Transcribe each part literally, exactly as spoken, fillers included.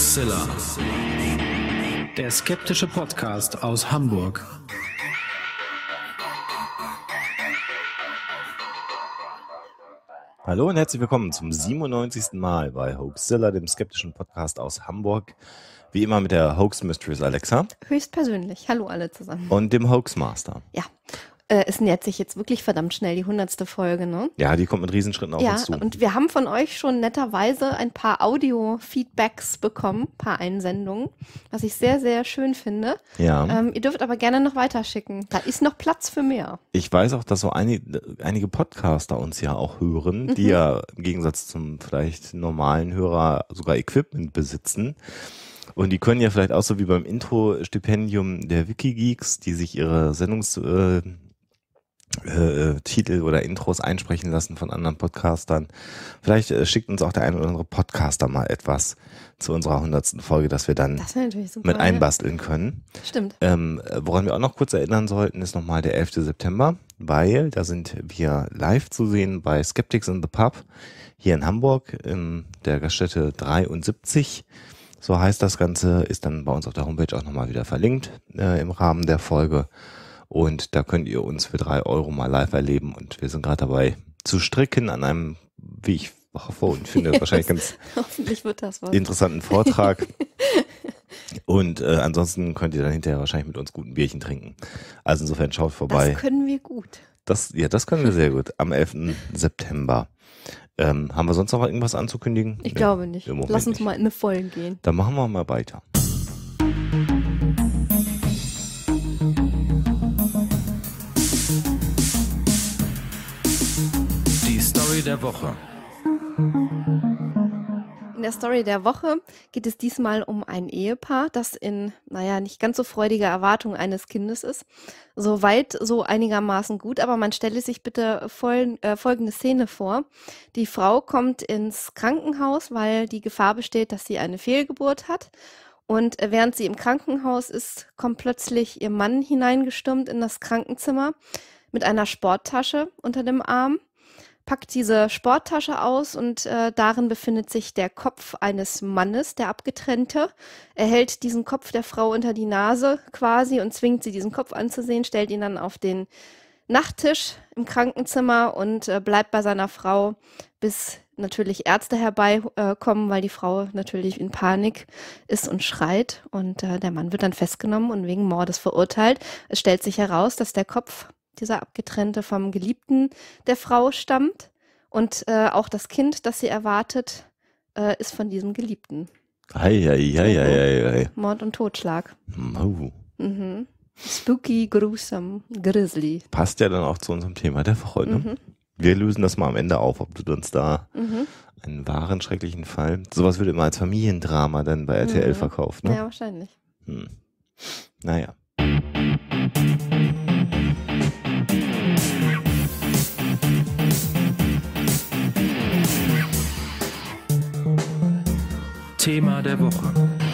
Hoaxilla, der skeptische Podcast aus Hamburg. Hallo und herzlich willkommen zum siebenundneunzigsten Mal bei Hoaxilla, dem skeptischen Podcast aus Hamburg. Wie immer mit der Hoax Mistress Alexa. Höchstpersönlich. Hallo alle zusammen. Und dem Hoaxmaster. Ja, äh, es nähert sich jetzt wirklich verdammt schnell die hundertste Folge, ne? Ja, die kommt mit Riesenschritten auf ja, uns zu. Und wir haben von euch schon netterweise ein paar Audio-Feedbacks bekommen, ein paar Einsendungen, was ich sehr, sehr schön finde. Ja. Ähm, ihr dürft aber gerne noch weiterschicken. Da ist noch Platz für mehr. Ich weiß auch, dass so einige, einige Podcaster uns ja auch hören, Mhm. die ja im Gegensatz zum vielleicht normalen Hörer sogar Equipment besitzen. Und die können ja vielleicht auch so wie beim Intro-Stipendium der Wikigeeks, die sich ihre Sendungstitel äh, äh, Titel oder Intros einsprechen lassen von anderen Podcastern. Vielleicht äh, schickt uns auch der eine oder andere Podcaster mal etwas zu unserer hundertsten Folge, dass wir dann Das wäre natürlich super. mit einbasteln können. Ja. Stimmt. Ähm, woran wir auch noch kurz erinnern sollten, ist nochmal der elfte September, weil da sind wir live zu sehen bei Skeptics in the Pub hier in Hamburg in der Gaststätte dreiundsiebzig. So heißt das Ganze, ist dann bei uns auf der Homepage auch nochmal wieder verlinkt äh, im Rahmen der Folge. Und da könnt ihr uns für drei Euro mal live erleben. Und wir sind gerade dabei zu stricken an einem, wie ich hoffe und finde, wahrscheinlich ganz Hoffentlich wird das was. interessanten Vortrag. Und äh, ansonsten könnt ihr dann hinterher wahrscheinlich mit uns guten Bierchen trinken. Also insofern schaut vorbei. Das können wir gut. Das, ja, das können wir sehr gut. Am elften September. Ähm, haben wir sonst noch irgendwas anzukündigen? Ich Nee, glaube nicht. im Moment Lass uns nicht. mal in eine Vollen gehen. Dann machen wir mal weiter. Die Story der Woche. In der Story der Woche geht es diesmal um ein Ehepaar, das in, naja, nicht ganz so freudiger Erwartung eines Kindes ist. Soweit so einigermaßen gut, aber man stelle sich bitte voll, äh, folgende Szene vor. Die Frau kommt ins Krankenhaus, weil die Gefahr besteht, dass sie eine Fehlgeburt hat. Und äh, während sie im Krankenhaus ist, kommt plötzlich ihr Mann hineingestürmt in das Krankenzimmer mit einer Sporttasche unter dem Arm. Packt diese Sporttasche aus und äh, darin befindet sich der Kopf eines Mannes, der Abgetrennte. Er hält diesen Kopf der Frau unter die Nase quasi und zwingt sie, diesen Kopf anzusehen, stellt ihn dann auf den Nachttisch im Krankenzimmer und äh, bleibt bei seiner Frau, bis natürlich Ärzte herbeikommen, äh, weil die Frau natürlich in Panik ist und schreit. Und äh, der Mann wird dann festgenommen und wegen Mordes verurteilt. Es stellt sich heraus, dass der Kopf dieser Abgetrennte vom Geliebten der Frau stammt und äh, auch das Kind, das sie erwartet, äh, ist von diesem Geliebten. Ei, ei, ei, ei, ei, ei. Mord und Totschlag. Oh. Mhm. Spooky, gruesome, grizzly. Passt ja dann auch zu unserem Thema der Woche. Ne? Mhm. Wir lösen das mal am Ende auf, ob du uns da Mhm. einen wahren, schrecklichen Fall. Sowas wird immer als Familiendrama dann bei R T L Mhm. verkauft. Ne? Ja, wahrscheinlich. Hm. Naja. Thema der Woche.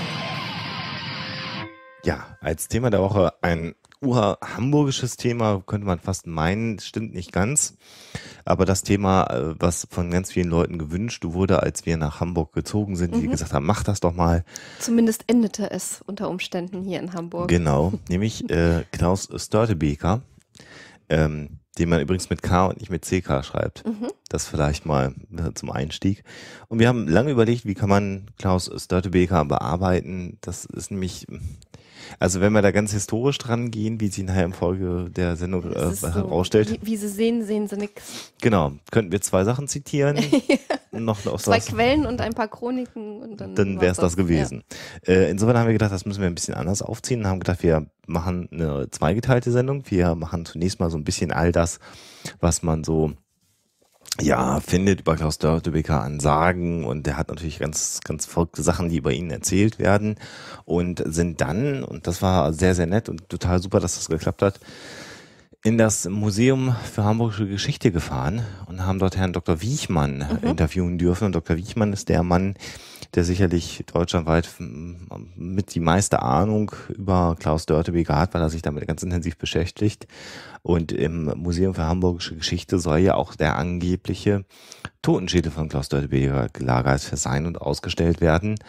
Ja, als Thema der Woche ein ur-hamburgisches Thema, könnte man fast meinen, stimmt nicht ganz. Aber das Thema, äh, was von ganz vielen Leuten gewünscht wurde, als wir nach Hamburg gezogen sind, die Mhm. gesagt haben, mach das doch mal. Zumindest endete es unter Umständen hier in Hamburg. Genau, nämlich äh, Klaus Störtebeker, ähm, den man übrigens mit K und nicht mit C K schreibt. Mhm. Das vielleicht mal äh, zum Einstieg. Und wir haben lange überlegt, wie kann man Klaus Störtebeker bearbeiten. Das ist nämlich, also wenn wir da ganz historisch dran gehen, wie sie nachher im Folge der Sendung äh, Es ist so, herausstellt. wie, wie sie sehen, sehen sie nichts. Genau, könnten wir zwei Sachen zitieren. noch aus Zwei das, Quellen und ein paar Chroniken. Und dann dann war's wäre es das gewesen. Äh, insofern haben wir gedacht, das müssen wir ein bisschen anders aufziehen und haben gedacht, wir machen eine zweigeteilte Sendung. Wir machen zunächst mal so ein bisschen all das, was man so ja, findet über Klaus Störtebeker an Sagen, und der hat natürlich ganz, ganz verrückte Sachen, die über ihn erzählt werden, und sind dann, und das war sehr, sehr nett und total super, dass das geklappt hat, in das Museum für Hamburgische Geschichte gefahren und haben dort Herrn Doktor Wiechmann Mhm. interviewen dürfen. Und Doktor Wiechmann ist der Mann, der sicherlich deutschlandweit mit die meiste Ahnung über Klaus Störtebeker hat, weil er sich damit ganz intensiv beschäftigt. Und im Museum für Hamburgische Geschichte soll ja auch der angebliche Totenschädel von Klaus Störtebeker gelagert sein und ausgestellt werden.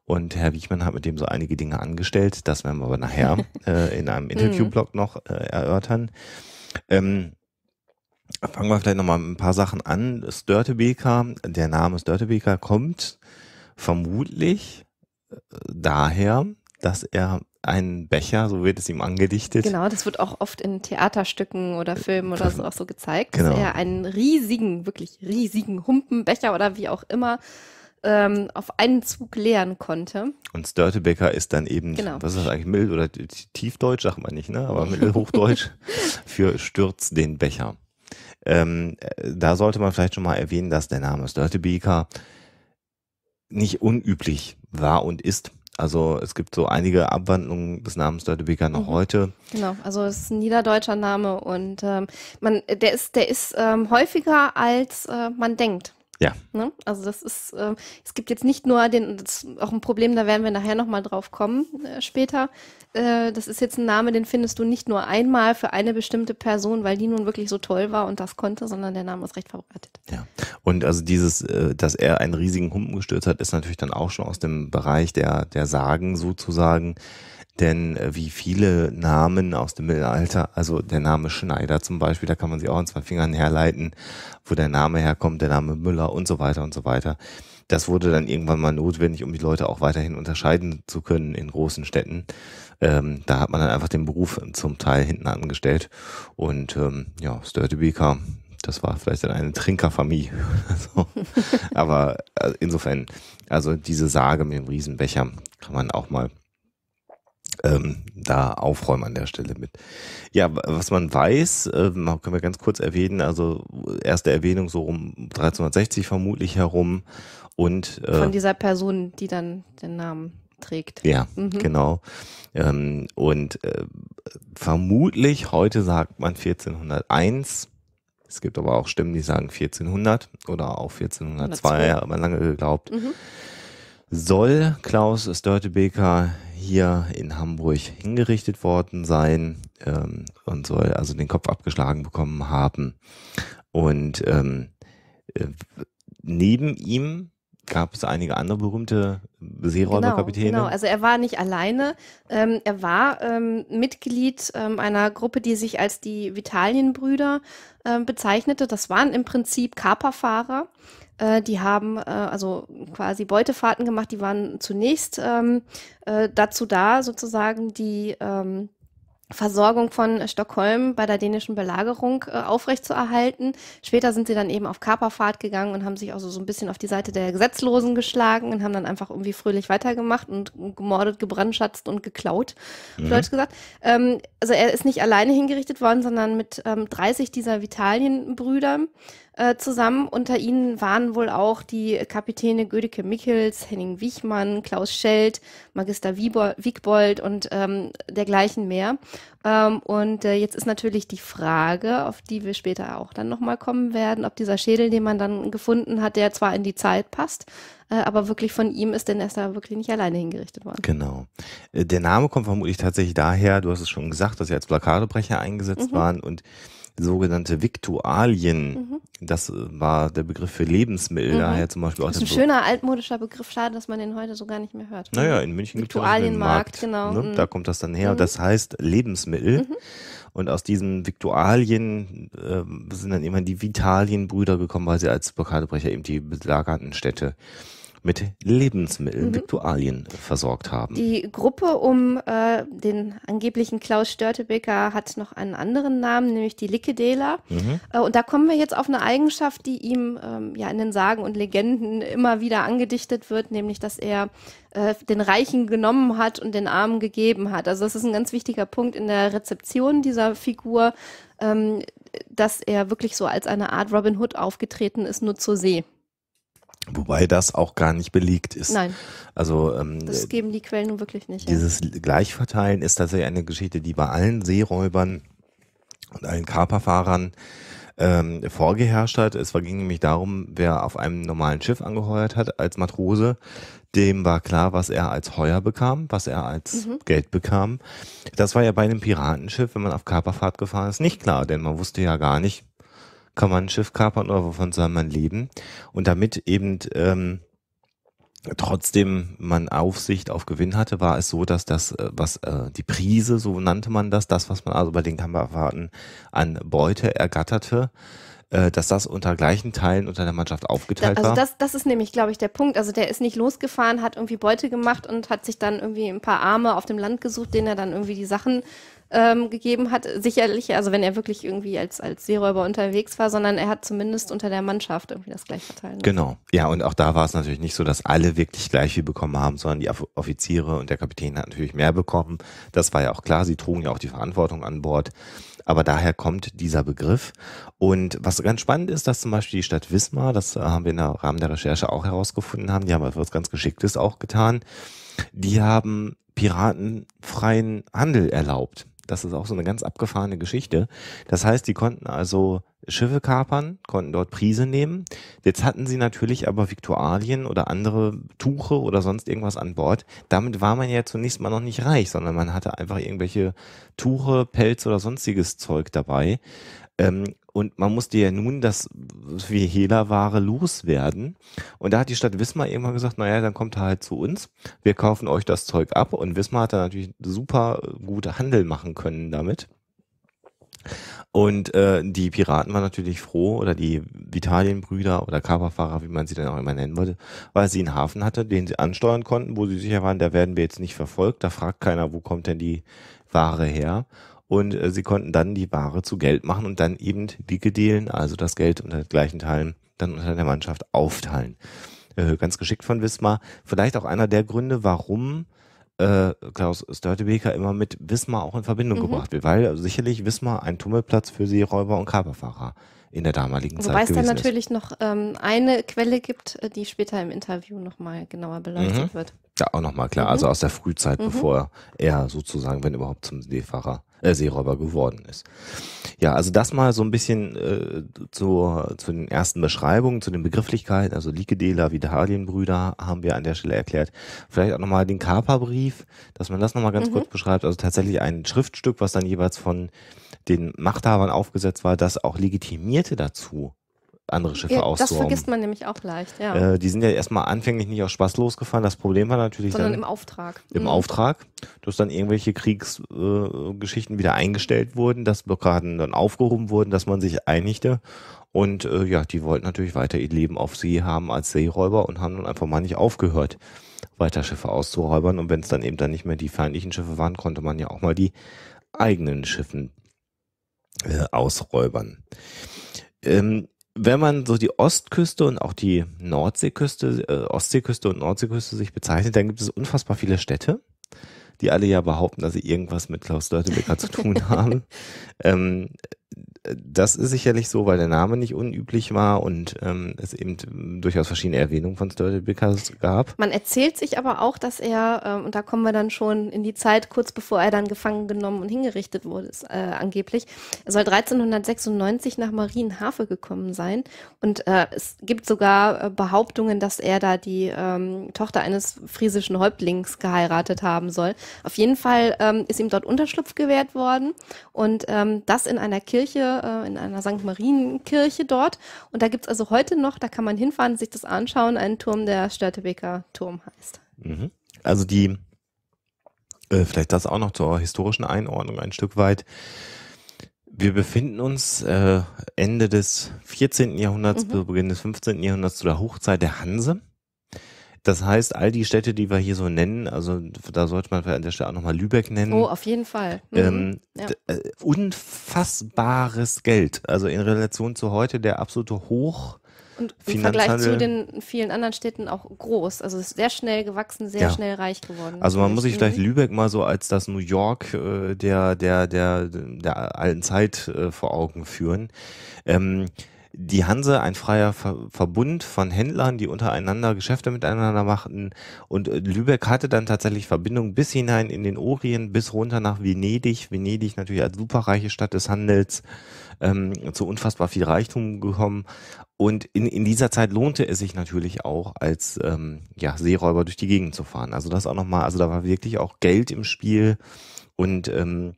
Und Herr Wichmann hat mit dem so einige Dinge angestellt. Das werden wir aber nachher äh, in einem Interviewblog noch äh, erörtern. Ähm, fangen wir vielleicht nochmal ein paar Sachen an. Störtebeker, der Name Störtebeker kommt vermutlich äh, daher, dass er einen Becher, so wird es ihm angedichtet. Genau, das wird auch oft in Theaterstücken oder Filmen oder so auch so gezeigt, Genau. dass er einen riesigen, wirklich riesigen Humpenbecher oder wie auch immer ähm, auf einen Zug leeren konnte. Und Störtebeker ist dann eben, Genau. was ist das eigentlich, Mild- oder Tiefdeutsch, sagt man nicht, ne? Aber Mittelhochdeutsch für stürz den Becher. Ähm, da sollte man vielleicht schon mal erwähnen, dass der Name Störtebeker nicht unüblich war und ist. Also es gibt so einige Abwandlungen des Namens Störtebeker noch Mhm. heute. Genau, also es ist ein niederdeutscher Name und ähm, man, der ist, der ist ähm, häufiger als äh, man denkt. Ja. Ne? Also das ist, ähm, es gibt jetzt nicht nur den, das ist auch ein Problem, da werden wir nachher nochmal drauf kommen äh, später. Äh, das ist jetzt ein Name, den findest du nicht nur einmal für eine bestimmte Person, weil die nun wirklich so toll war und das konnte, sondern der Name ist recht verbreitet. Ja. Und also dieses, äh, dass er einen riesigen Humpen gestürzt hat, ist natürlich dann auch schon aus dem Bereich der, der Sagen sozusagen. Denn äh, wie viele Namen aus dem Mittelalter, also der Name Schneider zum Beispiel, da kann man sich auch an zwei Fingern herleiten, wo der Name herkommt, der Name Müller und so weiter und so weiter. Das wurde dann irgendwann mal notwendig, um die Leute auch weiterhin unterscheiden zu können in großen Städten. Ähm, da hat man dann einfach den Beruf zum Teil hinten angestellt. Und ähm, ja, Störtebeker, das war vielleicht dann eine Trinkerfamilie. so. Aber äh, insofern, also diese Sage mit dem Riesenbecher kann man auch mal Ähm, da aufräumen an der Stelle mit. Ja, was man weiß, äh, können wir ganz kurz erwähnen, also erste Erwähnung so um dreizehnhundertsechzig vermutlich herum und äh, Von dieser Person, die dann den Namen trägt. ja, Mhm. genau. Ähm, und äh, vermutlich, heute sagt man vierzehnhunderteins, es gibt aber auch Stimmen, die sagen vierzehnhundert oder auch vierzehnhundertzwei, hat man lange geglaubt, Mhm. soll Klaus Störtebeker hier in Hamburg hingerichtet worden sein ähm, und soll also den Kopf abgeschlagen bekommen haben. Und ähm, äh, neben ihm gab es einige andere berühmte Seeräuberkapitäne. Genau, genau, also er war nicht alleine. Ähm, er war ähm, Mitglied ähm, einer Gruppe, die sich als die Vitalienbrüder ähm, bezeichnete. Das waren im Prinzip Kaperfahrer. Äh, die haben äh, also quasi Beutefahrten gemacht. Die waren zunächst ähm, äh, dazu da, sozusagen die ähm, Versorgung von Stockholm bei der dänischen Belagerung äh, aufrechtzuerhalten. Später sind sie dann eben auf Kaperfahrt gegangen und haben sich also so ein bisschen auf die Seite der Gesetzlosen geschlagen und haben dann einfach irgendwie fröhlich weitergemacht und gemordet, gebrandschatzt und geklaut, Mhm. mhm. Deutsch gesagt. Ähm, also er ist nicht alleine hingerichtet worden, sondern mit ähm, dreißig dieser Vitalienbrüder äh, zusammen. Unter ihnen waren wohl auch die Kapitäne Gödeke Michels, Henning Wichmann, Klaus Scheld, Magister Wiebo- Wigbold und ähm, dergleichen mehr. Ähm, und äh, jetzt ist natürlich die Frage, auf die wir später auch dann nochmal kommen werden, ob dieser Schädel, den man dann gefunden hat, der zwar in die Zeit passt, äh, aber wirklich von ihm ist, denn er ist da wirklich nicht alleine hingerichtet worden. Genau. Äh, Der Name kommt vermutlich tatsächlich daher, du hast es schon gesagt, dass sie als Blockadebrecher eingesetzt Mhm. waren und sogenannte Viktualien, Mhm. das äh, war der Begriff für Lebensmittel, Mhm. daher zum Beispiel auch Das ist ein der schöner altmodischer Begriff, schade, dass man den heute so gar nicht mehr hört. Naja, in München gibt es ja einen Viktualienmarkt, Markt, genau. ne? Mhm. Da kommt das dann her. Mhm. Das heißt Lebensmittel. Mhm. Und aus diesen Viktualien äh, sind dann immer die Vitalienbrüder gekommen, weil sie als Blockadebrecher eben die belagerten Städte mit Lebensmitteln, Mhm. Viktualien versorgt haben. Die Gruppe um äh, den angeblichen Klaus Störtebeker hat noch einen anderen Namen, nämlich die Lickedeler. Mhm. Äh, und da kommen wir jetzt auf eine Eigenschaft, die ihm ähm, ja in den Sagen und Legenden immer wieder angedichtet wird, nämlich dass er äh, den Reichen genommen hat und den Armen gegeben hat. Also das ist ein ganz wichtiger Punkt in der Rezeption dieser Figur, ähm, dass er wirklich so als eine Art Robin Hood aufgetreten ist, nur zur See. Wobei das auch gar nicht belegt ist. Nein, Also ähm, das geben die Quellen nun wirklich nicht. Ja. dieses Gleichverteilen ist tatsächlich eine Geschichte, die bei allen Seeräubern und allen Kaperfahrern ähm, vorgeherrscht hat. Es ging nämlich darum, wer auf einem normalen Schiff angeheuert hat als Matrose, dem war klar, was er als Heuer bekam, was er als Mhm. Geld bekam. Das war ja bei einem Piratenschiff, wenn man auf Kaperfahrt gefahren ist, nicht klar, denn man wusste ja gar nicht, kann man ein Schiff kapern oder wovon soll man leben? Und damit eben ähm, trotzdem man Aufsicht auf Gewinn hatte, war es so, dass das, äh, was äh, die Prise, so nannte man das, das, was man also bei den Kampfahrten an Beute ergatterte, äh, dass das unter gleichen Teilen unter der Mannschaft aufgeteilt Da, also war. das, das ist nämlich, glaube ich, der Punkt. Also der ist nicht losgefahren, hat irgendwie Beute gemacht und hat sich dann irgendwie ein paar Arme auf dem Land gesucht, denen er dann irgendwie die Sachen ähm, gegeben hat. Sicherlich, also wenn er wirklich irgendwie als, als Seeräuber unterwegs war, sondern er hat zumindest unter der Mannschaft irgendwie das gleich verteilt. Genau. Ja, und auch da war es natürlich nicht so, dass alle wirklich gleich viel bekommen haben, sondern die Off- Offiziere und der Kapitän hat natürlich mehr bekommen. Das war ja auch klar, sie trugen ja auch die Verantwortung an Bord. Aber daher kommt dieser Begriff. Und was ganz spannend ist, dass zum Beispiel die Stadt Wismar, das haben wir im Rahmen der Recherche auch herausgefunden haben, die haben etwas ganz Geschicktes auch getan. Die haben piratenfreien Handel erlaubt. Das ist auch so eine ganz abgefahrene Geschichte. Das heißt, die konnten also Schiffe kapern, konnten dort Prise nehmen. Jetzt hatten sie natürlich aber Viktualien oder andere Tuche oder sonst irgendwas an Bord. Damit war man ja zunächst mal noch nicht reich, sondern man hatte einfach irgendwelche Tuche, Pelz oder sonstiges Zeug dabei. Ähm, und man musste ja nun das wie Hehlerware loswerden. Und da hat die Stadt Wismar irgendwann gesagt, naja, dann kommt halt zu uns. Wir kaufen euch das Zeug ab. Und Wismar hat dann natürlich super gute Handel machen können damit. Und äh, die Piraten waren natürlich froh, oder die Vitalienbrüder oder Kaperfahrer, wie man sie dann auch immer nennen wollte, weil sie einen Hafen hatte, den sie ansteuern konnten, wo sie sicher waren, da werden wir jetzt nicht verfolgt. Da fragt keiner, wo kommt denn die Ware her? Und äh, sie konnten dann die Ware zu Geld machen und dann eben die Gedelen, also das Geld unter gleichen Teilen, dann unter der Mannschaft aufteilen. Äh, ganz geschickt von Wismar. Vielleicht auch einer der Gründe, warum äh, Klaus Störtebeker immer mit Wismar auch in Verbindung Mhm. gebracht wird, weil also sicherlich Wismar ein Tummelplatz für Seeräuber und Kaperfahrer in der damaligen Wobei Zeit es dann gewesen natürlich noch ähm, eine Quelle gibt, äh, die später im Interview nochmal genauer beleuchtet Mhm. wird. ist. Ja, auch nochmal klar, Mhm. also aus der Frühzeit, Mhm. bevor er sozusagen, wenn überhaupt, zum Seefahrer, äh, Seeräuber geworden ist. Ja, also das mal so ein bisschen äh, zu, zu den ersten Beschreibungen, zu den Begrifflichkeiten, also Likedela, Vitalienbrüder haben wir an der Stelle erklärt. Vielleicht auch nochmal den Kaperbrief, dass man das nochmal ganz Mhm. kurz beschreibt, also tatsächlich ein Schriftstück, was dann jeweils von den Machthabern aufgesetzt war, das auch legitimierte dazu, andere Schiffe Ja, das auszurauben. vergisst man nämlich auch leicht, ja. Äh, die sind ja erstmal anfänglich nicht aus Spaß losgefahren. Das Problem war natürlich Sondern dann im Auftrag. im Mhm. Auftrag, dass dann irgendwelche Kriegsgeschichten äh, Geschichten wieder eingestellt wurden, dass Blockaden dann aufgehoben wurden, dass man sich einigte. Und äh, ja, die wollten natürlich weiter ihr Leben auf See haben als Seeräuber und haben dann einfach mal nicht aufgehört, weiter Schiffe auszuräubern. Und wenn es dann eben dann nicht mehr die feindlichen Schiffe waren, konnte man ja auch mal die eigenen Schiffen äh, ausräubern. Ähm, wenn man so die Ostküste und auch die Nordseeküste, äh, Ostseeküste und Nordseeküste sich bezeichnet, dann gibt es unfassbar viele Städte, die alle ja behaupten, dass sie irgendwas mit Klaus Störtebeker zu tun haben. Ähm, das ist sicherlich so, weil der Name nicht unüblich war und ähm, es eben durchaus verschiedene Erwähnungen von Störtebeker gab. Man erzählt sich aber auch, dass er, ähm, und da kommen wir dann schon in die Zeit, kurz bevor er dann gefangen genommen und hingerichtet wurde, ist, äh, angeblich, er soll dreizehnhundertsechsundneunzig nach Marienhafe gekommen sein. Und äh, es gibt sogar äh, Behauptungen, dass er da die ähm, Tochter eines friesischen Häuptlings geheiratet haben soll. Auf jeden Fall ähm, ist ihm dort Unterschlupf gewährt worden und ähm, das in einer Kirche, äh, in einer Sankt Marienkirche dort. Und da gibt's also heute noch, da kann man hinfahren, sich das anschauen, einen Turm, der Störtebeker Turm heißt. Mhm. Also die, äh, vielleicht das auch noch zur historischen Einordnung ein Stück weit. Wir befinden uns äh, Ende des vierzehnten Jahrhunderts, Mhm. Beginn des fünfzehnten Jahrhunderts zu der Hochzeit der Hanse. Das heißt, all die Städte, die wir hier so nennen, also da sollte man an der Stelle auch nochmal Lübeck nennen. Oh, auf jeden Fall. Mhm. ähm, ja. d- äh, unfassbares Geld. Also in Relation zu heute der absolute Hoch. Und im Vergleich zu Finanzhandel- den vielen anderen Städten auch groß. Also es ist sehr schnell gewachsen, sehr Ja. schnell reich geworden. Also man muss sich natürlich. vielleicht Lübeck mal so als das New York äh, der, der, der, der alten Zeit äh, vor Augen führen. Ähm, die Hanse, ein freier Ver Verbund von Händlern, die untereinander Geschäfte miteinander machten. Und äh, Lübeck hatte dann tatsächlich Verbindung bis hinein in den Orient, bis runter nach Venedig. Venedig natürlich als superreiche Stadt des Handels, ähm, zu unfassbar viel Reichtum gekommen. Und in, in dieser Zeit lohnte es sich natürlich auch, als ähm, ja, Seeräuber durch die Gegend zu fahren. Also das auch nochmal, also da war wirklich auch Geld im Spiel. Und ähm,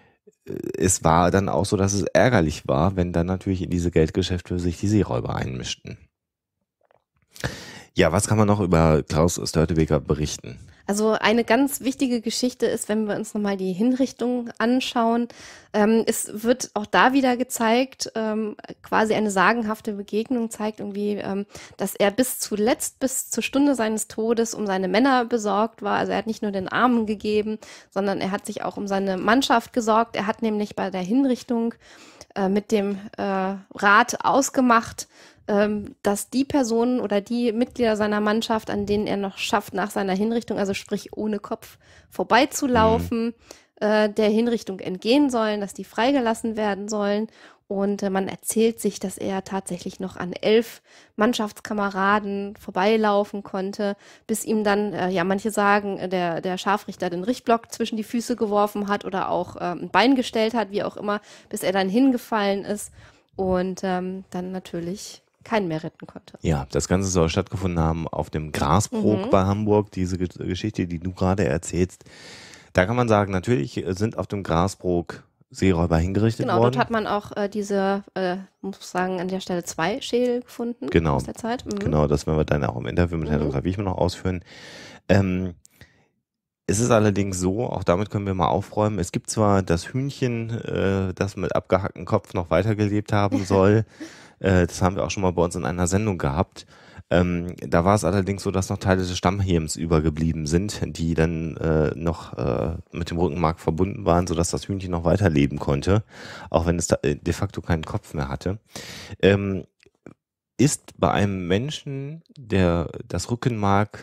es war dann auch so, dass es ärgerlich war, wenn dann natürlich in diese Geldgeschäfte sich die Seeräuber einmischten. Ja, was kann man noch über Klaus Störtebeker berichten? Also eine ganz wichtige Geschichte ist, wenn wir uns nochmal die Hinrichtung anschauen, ähm, es wird auch da wieder gezeigt, ähm, quasi eine sagenhafte Begegnung zeigt irgendwie, ähm, dass er bis zuletzt, bis zur Stunde seines Todes um seine Männer besorgt war. Also er hat nicht nur den Armen gegeben, sondern er hat sich auch um seine Mannschaft gesorgt. Er hat nämlich bei der Hinrichtung äh, mit dem äh, Rat ausgemacht, dass die Personen oder die Mitglieder seiner Mannschaft, an denen er noch schafft, nach seiner Hinrichtung, also sprich ohne Kopf vorbeizulaufen, mhm. äh, der Hinrichtung entgehen sollen, dass die freigelassen werden sollen. Und äh, man erzählt sich, dass er tatsächlich noch an elf Mannschaftskameraden vorbeilaufen konnte, bis ihm dann, äh, ja, manche sagen, der, der Scharfrichter den Richtblock zwischen die Füße geworfen hat oder auch äh, ein Bein gestellt hat, wie auch immer, bis er dann hingefallen ist und ähm, dann natürlich keinen mehr retten konnte. Ja, das Ganze soll stattgefunden haben auf dem Grasbrook mhm. bei Hamburg, diese Ge- Geschichte, die du gerade erzählst. Da kann man sagen, natürlich sind auf dem Grasbrook Seeräuber hingerichtet genau, worden. Genau, dort hat man auch äh, diese, äh, muss ich sagen, an der Stelle zwei Schädel gefunden genau. aus der Zeit. Mhm. Genau, das werden wir dann auch im Interview mit mhm. Herrn Doktor Wiechmann noch ausführen. Ähm, es ist allerdings so, auch damit können wir mal aufräumen, es gibt zwar das Hühnchen, äh, das mit abgehacktem Kopf noch weitergelebt haben soll, das haben wir auch schon mal bei uns in einer Sendung gehabt. Ähm, da war es allerdings so, dass noch Teile des Stammhirns übergeblieben sind, die dann äh, noch äh, mit dem Rückenmark verbunden waren, sodass das Hühnchen noch weiterleben konnte, auch wenn es da, äh, de facto keinen Kopf mehr hatte. Ähm, ist bei einem Menschen, der das Rückenmark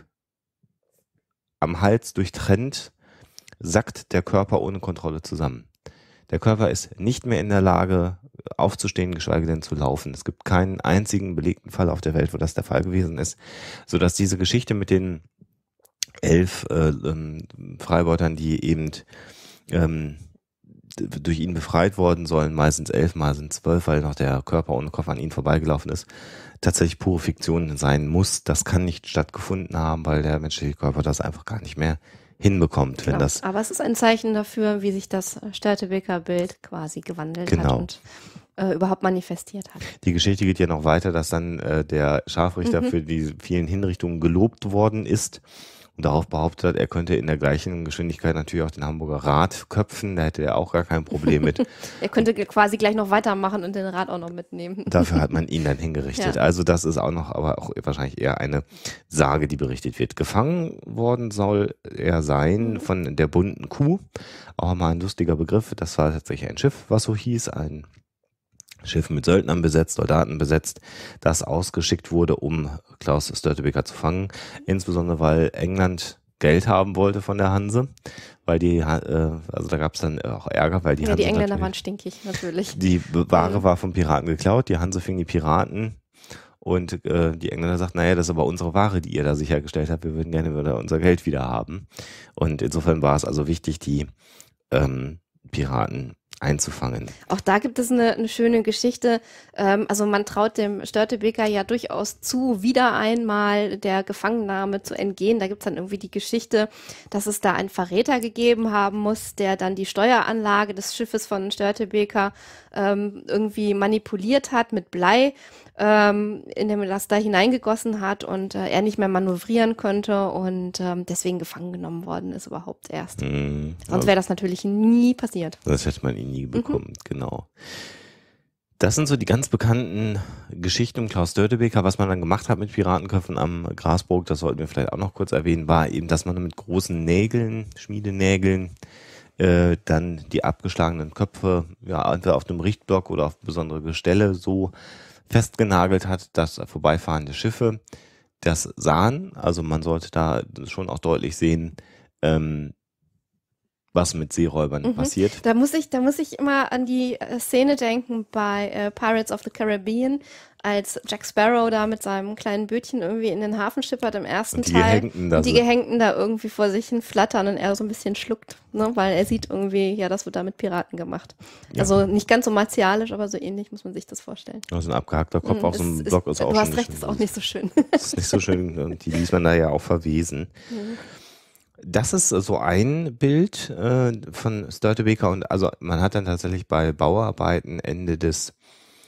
am Hals durchtrennt, sackt der Körper ohne Kontrolle zusammen. Der Körper ist nicht mehr in der Lage, aufzustehen, geschweige denn zu laufen. Es gibt keinen einzigen belegten Fall auf der Welt, wo das der Fall gewesen ist, sodass diese Geschichte mit den elf äh, ähm, Freibeutern, die eben ähm, durch ihn befreit worden sollen, meistens elf, meistens zwölf, weil noch der Körper ohne Kopf an ihnen vorbeigelaufen ist, tatsächlich pure Fiktion sein muss. Das kann nicht stattgefunden haben, weil der menschliche Körper das einfach gar nicht mehr hinbekommt. Wenn genau. das Aber es ist ein Zeichen dafür, wie sich das Störtebeker Bild quasi gewandelt genau. hat und äh, überhaupt manifestiert hat. Die Geschichte geht ja noch weiter, dass dann äh, der Scharfrichter mhm. für die vielen Hinrichtungen gelobt worden ist und darauf behauptet hat, er könnte in der gleichen Geschwindigkeit natürlich auch den Hamburger Rat köpfen, da hätte er auch gar kein Problem mit. Er könnte quasi gleich noch weitermachen und den Rat auch noch mitnehmen. Dafür hat man ihn dann hingerichtet. Ja. Also das ist auch noch, aber auch wahrscheinlich eher eine Sage, die berichtet wird. Gefangen worden soll er sein mhm. von der bunten Kuh, auch mal ein lustiger Begriff. Das war tatsächlich ein Schiff, was so hieß, ein Schiff mit Söldnern besetzt, Soldaten besetzt, das ausgeschickt wurde, um Klaus Störtebeker zu fangen. Insbesondere, weil England Geld haben wollte von der Hanse, weil die, äh, also da gab es dann auch Ärger, weil die ja, Hanse die Engländer waren stinkig, natürlich. Die Ware war von Piraten geklaut, die Hanse fing die Piraten und äh, die Engländer sagten, naja, das ist aber unsere Ware, die ihr da sichergestellt habt, wir würden gerne wieder unser Geld wieder haben. Und insofern war es also wichtig, die ähm, Piraten einzufangen. Auch da gibt es eine, eine schöne Geschichte. Ähm, also man traut dem Störtebeker ja durchaus zu, wieder einmal der Gefangennahme zu entgehen. Da gibt es dann irgendwie die Geschichte, dass es da einen Verräter gegeben haben muss, der dann die Steueranlage des Schiffes von Störtebeker ähm, irgendwie manipuliert hat mit Blei, ähm, in dem er das da hineingegossen hat und äh, er nicht mehr manövrieren konnte und ähm, deswegen gefangen genommen worden ist überhaupt erst. Mhm. Sonst wäre das natürlich nie passiert. Das hätte man ihn nie bekommen, mhm. genau. Das sind so die ganz bekannten Geschichten um Klaus Störtebeker. Was man dann gemacht hat mit Piratenköpfen am Grasbrook, das sollten wir vielleicht auch noch kurz erwähnen, war eben, dass man mit großen Nägeln, Schmiedenägeln, äh, dann die abgeschlagenen Köpfe ja entweder auf dem Richtblock oder auf besondere Gestelle so festgenagelt hat, dass vorbeifahrende Schiffe das sahen. Also man sollte da schon auch deutlich sehen, ähm, was mit Seeräubern mhm. passiert. Da muss ich, da muss ich immer an die äh, Szene denken bei äh, Pirates of the Caribbean, als Jack Sparrow da mit seinem kleinen Bötchen irgendwie in den Hafen schippert im ersten und die Teil. Gehängten da und die so. Gehängten da irgendwie vor sich hin flattern und er so ein bisschen schluckt, ne? Weil er sieht irgendwie, ja, das wird da mit Piraten gemacht. Ja. Also nicht ganz so martialisch, aber so ähnlich muss man sich das vorstellen. Also ein abgehackter Kopf mhm, auf so einem ist, Block ist auch du schon hast recht, ist auch nicht so schön. Das ist nicht so schön und die ließ man da ja auch verwesen. Mhm. Das ist so ein Bild äh, von Störtebeker und also man hat dann tatsächlich bei Bauarbeiten Ende des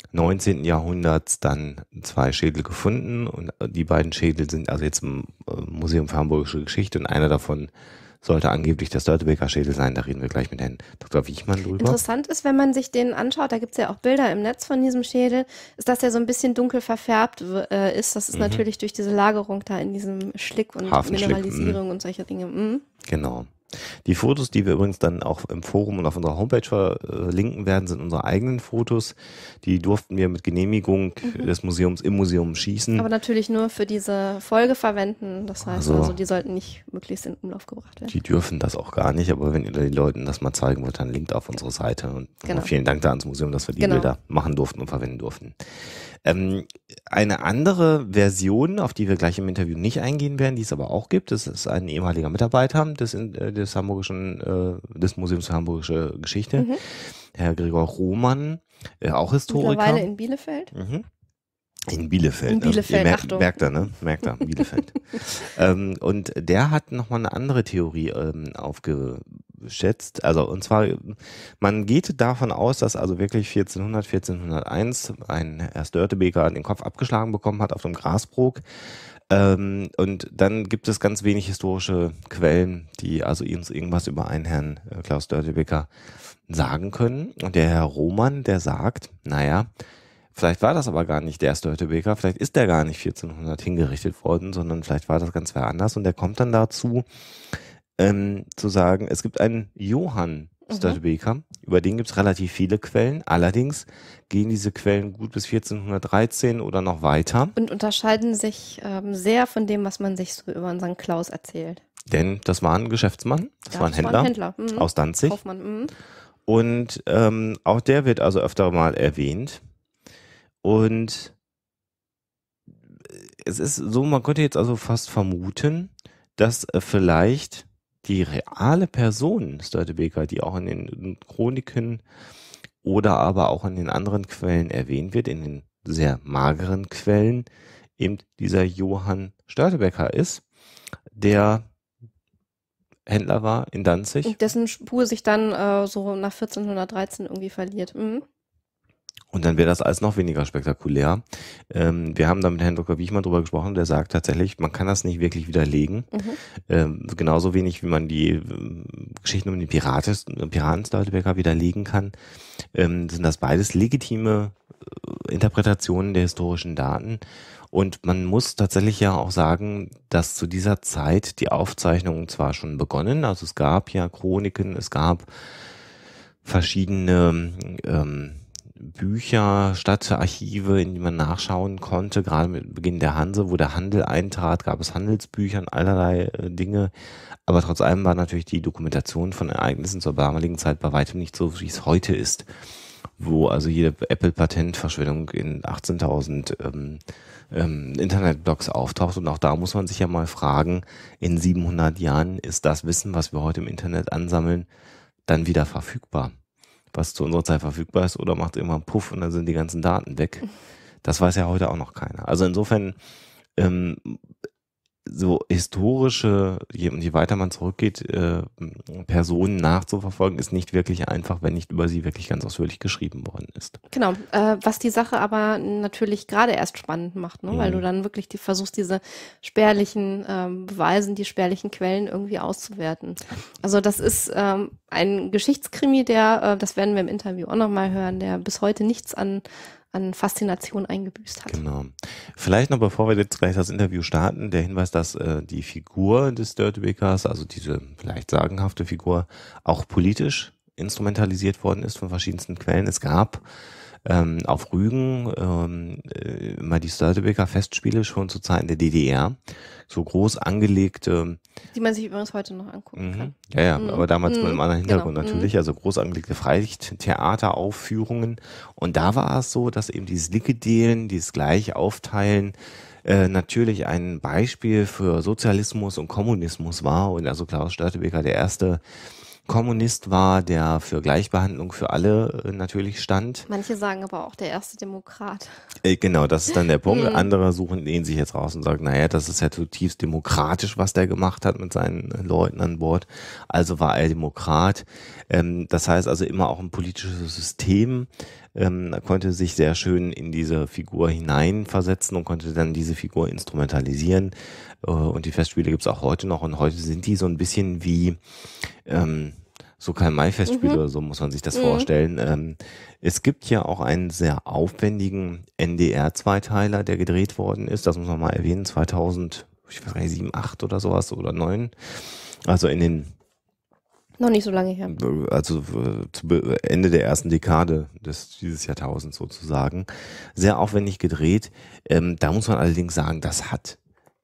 neunzehnten. Jahrhunderts dann zwei Schädel gefunden und die beiden Schädel sind also jetzt im Museum für Hamburgische Geschichte und einer davon sollte angeblich der Störtebeker-Schädel sein. Da reden wir gleich mit Herrn Doktor Wiechmann drüber. Interessant ist, wenn man sich den anschaut, da gibt es ja auch Bilder im Netz von diesem Schädel, ist, dass der so ein bisschen dunkel verfärbt äh, ist. Das ist mhm. natürlich durch diese Lagerung da in diesem Schlick und Hafenschlick, Mineralisierung mh. und solche Dinge. Mhm. Genau. Die Fotos, die wir übrigens dann auch im Forum und auf unserer Homepage verlinken werden, sind unsere eigenen Fotos. Die durften wir mit Genehmigung mhm. des Museums im Museum schießen. Aber natürlich nur für diese Folge verwenden. Das heißt also, also die sollten nicht möglichst in Umlauf gebracht werden. Die dürfen das auch gar nicht, aber wenn ihr den Leuten das mal zeigen wollt, dann linkt auf unsere Seite. Und genau. vielen Dank da ans Museum, dass wir die genau. Bilder machen durften und verwenden durften. Ähm, eine andere Version, auf die wir gleich im Interview nicht eingehen werden, die es aber auch gibt, das ist ein ehemaliger Mitarbeiter des, des Hamburgischen, äh, des Museums für Hamburgische Geschichte, mhm. Herr Gregor Rohmann, äh, auch Historiker. Mittlerweile in Bielefeld. Mhm. In Bielefeld. In Bielefeld, ne? Achtung. Merkt er, ne? Merkt er, Bielefeld. ähm, und der hat nochmal eine andere Theorie ähm, aufgeschätzt. Also, und zwar, man geht davon aus, dass also wirklich vierzehnhundert, vierzehnhunderteins ein Herr Störtebeker den Kopf abgeschlagen bekommen hat auf dem Grasbrook. Ähm, und dann gibt es ganz wenig historische Quellen, die also uns irgendwas über einen Herrn äh, Klaus Störtebeker sagen können. Und der Herr Rohmann, der sagt, naja, vielleicht war das aber gar nicht der Störtebeker, vielleicht ist der gar nicht vierzehnhundert hingerichtet worden, sondern vielleicht war das ganz wer anders. Und der kommt dann dazu, ähm, zu sagen, es gibt einen Johann Störtebeker, mhm. über den gibt es relativ viele Quellen. Allerdings gehen diese Quellen gut bis vierzehnhundertdreizehn oder noch weiter. Und unterscheiden sich ähm, sehr von dem, was man sich so über unseren Klaus erzählt. Denn das war ein Geschäftsmann, das ja, war ein das Händler, war ein Händler. Mhm. aus Danzig. Kaufmann, mhm. Und ähm, auch der wird also öfter mal erwähnt. Und es ist so, man könnte jetzt also fast vermuten, dass äh, vielleicht die reale Person Störtebeker, die auch in den Chroniken oder aber auch in den anderen Quellen erwähnt wird, in den sehr mageren Quellen, eben dieser Johann Störtebeker ist, der Händler war in Danzig. Und dessen Spur sich dann äh, so nach vierzehnhundertdreizehn irgendwie verliert. Mhm. Und dann wäre das alles noch weniger spektakulär. Ähm, wir haben da mit Herrn Doktor Wiechmann drüber gesprochen, der sagt tatsächlich, man kann das nicht wirklich widerlegen. Mhm. Ähm, genauso wenig, wie man die äh, Geschichten um den Pirates, Piraten Störtebeker widerlegen kann, ähm, sind das beides legitime äh, Interpretationen der historischen Daten. Und man muss tatsächlich ja auch sagen, dass zu dieser Zeit die Aufzeichnungen zwar schon begonnen, also es gab ja Chroniken, es gab verschiedene ähm, Bücher, Stadtarchive, in die man nachschauen konnte, gerade mit Beginn der Hanse, wo der Handel eintrat, gab es Handelsbücher und allerlei äh, Dinge. Aber trotz allem war natürlich die Dokumentation von Ereignissen zur damaligen Zeit bei weitem nicht so, wie es heute ist, wo also jede Apple-Patentverschwendung in achtzehntausend ähm, ähm, Internetblogs auftaucht. Und auch da muss man sich ja mal fragen, in siebenhundert Jahren ist das Wissen, was wir heute im Internet ansammeln, dann wieder verfügbar? Was zu unserer Zeit verfügbar ist, oder macht immer einen Puff und dann sind die ganzen Daten weg. Das weiß ja heute auch noch keiner. Also insofern ähm, so historische, je, je weiter man zurückgeht, äh, Personen nachzuverfolgen, ist nicht wirklich einfach, wenn nicht über sie wirklich ganz ausführlich geschrieben worden ist. Genau, äh, was die Sache aber natürlich gerade erst spannend macht, ne? Mhm. Weil du dann wirklich die, versuchst, diese spärlichen ähm, Beweisen, die spärlichen Quellen irgendwie auszuwerten. Also das ist ähm, ein Geschichtskrimi, der, äh, das werden wir im Interview auch nochmal hören, der bis heute nichts an an Faszination eingebüßt hat. Genau. Vielleicht noch, bevor wir jetzt gleich das Interview starten, der Hinweis, dass äh, die Figur des Störtebekers, also diese vielleicht sagenhafte Figur, auch politisch instrumentalisiert worden ist von verschiedensten Quellen. Es gab ähm, auf Rügen ähm, äh, immer die Störtebeker-Festspiele schon zu Zeiten der D D R. So groß angelegte... Die man sich übrigens heute noch angucken mhm. kann. Ja, ja, mhm. aber damals mhm. mit einem anderen Hintergrund genau. natürlich. Mhm. Also groß angelegte Freilichttheateraufführungen. Und da war es so, dass eben dieses Likedelen, dieses Gleichaufteilen äh, natürlich ein Beispiel für Sozialismus und Kommunismus war. Und also Klaus Störtebeker der erste Kommunist war, der für Gleichbehandlung für alle äh, natürlich stand. Manche sagen aber auch der erste Demokrat. Äh, genau, das ist dann der Punkt. Mhm. Andere suchen den sich jetzt raus und sagen, naja, das ist ja zutiefst demokratisch, was der gemacht hat mit seinen Leuten an Bord. Also war er Demokrat. Ähm, das heißt also immer auch ein politisches System ähm, konnte sich sehr schön in diese Figur hineinversetzen und konnte dann diese Figur instrumentalisieren. Äh, und die Festspiele gibt es auch heute noch und heute sind die so ein bisschen wie ähm, so Karl-May-Festspiele Mhm. oder so muss man sich das Mhm. vorstellen. Ähm, es gibt ja auch einen sehr aufwendigen N D R-Zweiteiler, der gedreht worden ist. Das muss man mal erwähnen, zweitausend, ich weiß gar nicht, sieben, acht oder sowas oder neun. Also in den, Noch nicht so lange her. also äh, zu Be- Ende der ersten Dekade des dieses Jahrtausends sozusagen. Sehr aufwendig gedreht. Ähm, da muss man allerdings sagen, das hat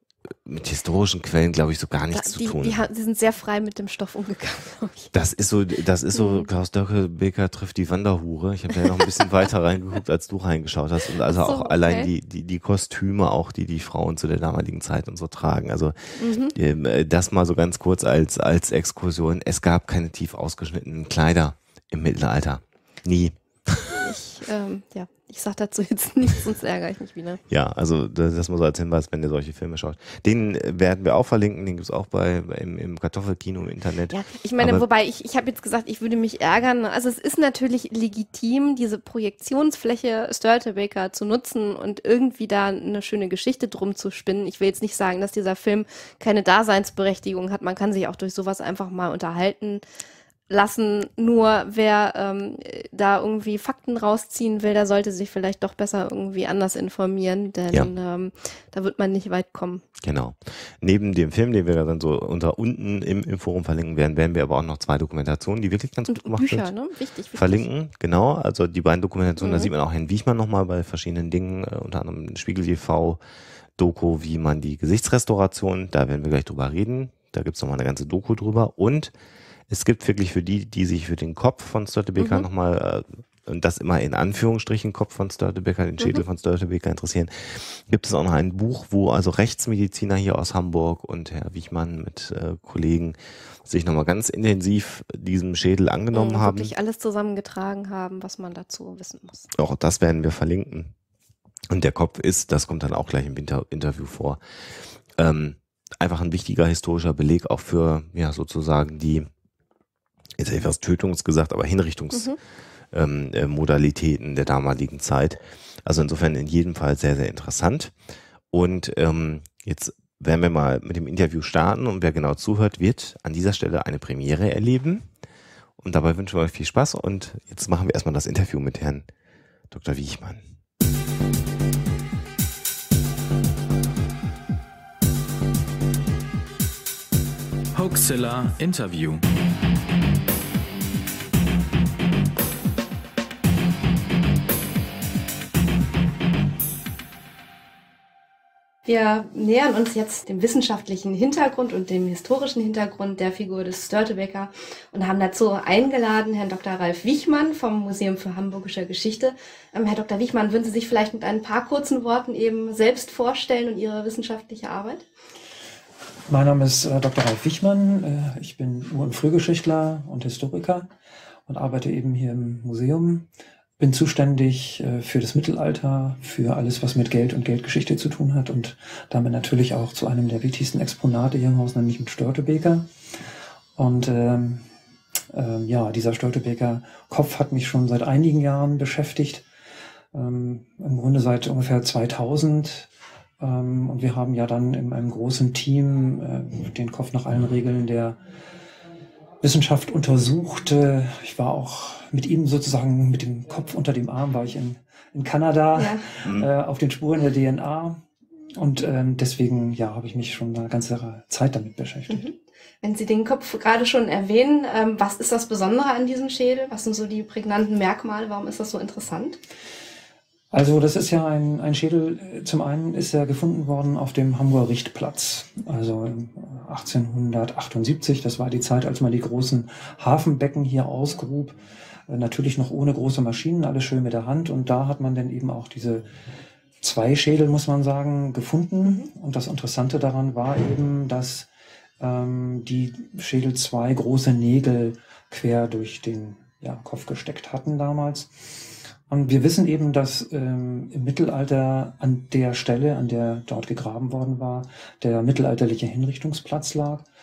mit historischen Quellen, glaube ich, so gar nichts Da, zu die, tun. die, haben- sie sind sehr frei mit dem Stoff umgegangen, glaube ich. Das ist so, das ist so, Mhm. Klaus Dörke-Beker trifft die Wanderhure. Ich habe ja noch ein bisschen weiter reingeguckt, als du reingeschaut hast. Und also Ach so, auch allein okay. die, die, die Kostüme, auch die die Frauen zu der damaligen Zeit und so tragen. Also Mhm. ähm, äh, das mal so ganz kurz als, als Exkursion. Es gab keine tief ausgeschnittenen Kleider im Mittelalter. Nie. Ich, ähm, ja, ich sag dazu jetzt nichts, sonst ärgere ich mich wieder. Ja, also das, das mal so als Hinweis, wenn ihr solche Filme schaut. Den äh, werden wir auch verlinken, den gibt's auch bei im, im Kartoffelkino im Internet. Ja, ich meine, Aber- wobei ich, ich habe jetzt gesagt, ich würde mich ärgern. Also es ist natürlich legitim, diese Projektionsfläche Störtebeker zu nutzen und irgendwie da eine schöne Geschichte drum zu spinnen. Ich will jetzt nicht sagen, dass dieser Film keine Daseinsberechtigung hat. Man kann sich auch durch sowas einfach mal unterhalten lassen. Nur wer ähm, da irgendwie Fakten rausziehen will, der sollte sich vielleicht doch besser irgendwie anders informieren, denn Ja. ähm, da wird man nicht weit kommen. Genau. Neben dem Film, den wir dann so unter unten im, im Forum verlinken werden, werden wir aber auch noch zwei Dokumentationen, die wirklich ganz gut Und gemacht Bücher, sind, ne? Wichtig, wichtig. verlinken. Genau, also die beiden Dokumentationen, Mhm. da sieht man auch Herrn Wiechmann nochmal bei verschiedenen Dingen, äh, unter anderem Spiegel T V, Doku, wie man die Gesichtsrestauration, da werden wir gleich drüber reden. Da gibt's nochmal eine ganze Doku drüber. Und es gibt wirklich für die, die sich für den Kopf von Störtebeker Mhm. nochmal, äh, und das immer in Anführungsstrichen, Kopf von Störtebeker, den Schädel Mhm. von Störtebeker interessieren, gibt es auch noch ein Buch, wo also Rechtsmediziner hier aus Hamburg und Herr Wiechmann mit äh, Kollegen sich nochmal ganz intensiv diesem Schädel angenommen Mhm, haben. wirklich alles zusammengetragen haben, was man dazu wissen muss. Auch das werden wir verlinken. Und der Kopf ist, das kommt dann auch gleich im Inter Interview vor, ähm, einfach ein wichtiger historischer Beleg auch für, ja, sozusagen die, jetzt hätte ich was Tötungs gesagt, aber Hinrichtungsmodalitäten Mhm. ähm, äh, Modalitäten der damaligen Zeit. Also insofern in jedem Fall sehr, sehr interessant. Und ähm, jetzt werden wir mal mit dem Interview starten und wer genau zuhört, wird an dieser Stelle eine Premiere erleben. Und dabei wünschen wir euch viel Spaß und jetzt machen wir erstmal das Interview mit Herrn Doktor Wiechmann. Hoaxilla Interview. Wir nähern uns jetzt dem wissenschaftlichen Hintergrund und dem historischen Hintergrund der Figur des Störtebeker und haben dazu eingeladen Herrn Doktor Ralf Wiechmann vom Museum für Hamburgische Geschichte. Ähm, Herr Doktor Wiechmann, würden Sie sich vielleicht mit ein paar kurzen Worten eben selbst vorstellen und Ihre wissenschaftliche Arbeit? Mein Name ist äh, Doktor Ralf Wiechmann. Äh, ich bin Ur- und Frühgeschichtler und Historiker und arbeite eben hier im Museum. Bin zuständig äh, für das Mittelalter, für alles, was mit Geld und Geldgeschichte zu tun hat und damit natürlich auch zu einem der wichtigsten Exponate hier im Haus, nämlich dem Störtebeker. Und ähm, ähm, ja, dieser Störtebeker Kopf hat mich schon seit einigen Jahren beschäftigt. Ähm, im Grunde seit ungefähr zweitausend. Ähm, und wir haben ja dann in einem großen Team äh, den Kopf nach allen Regeln der Wissenschaft untersucht. Äh, ich war auch mit ihm sozusagen mit dem Kopf unter dem Arm, war ich in, in Kanada Ja. äh, auf den Spuren der D N A. Und ähm, deswegen ja, habe ich mich schon eine ganze Zeit damit beschäftigt. Mhm. Wenn Sie den Kopf gerade schon erwähnen, ähm, was ist das Besondere an diesem Schädel? Was sind so die prägnanten Merkmale? Warum ist das so interessant? Also das ist ja ein, ein Schädel, zum einen ist er gefunden worden auf dem Hamburger Richtplatz, also achtzehnhundertachtundsiebzig, das war die Zeit, als man die großen Hafenbecken hier ausgrub, natürlich noch ohne große Maschinen, alles schön mit der Hand und da hat man dann eben auch diese zwei Schädel, muss man sagen, gefunden und das Interessante daran war eben, dass ähm, die Schädel zwei große Nägel quer durch den ja, Kopf gesteckt hatten damals. Und wir wissen eben, dass ähm, im Mittelalter an der Stelle, an der dort gegraben worden war, der mittelalterliche Hinrichtungsplatz lag.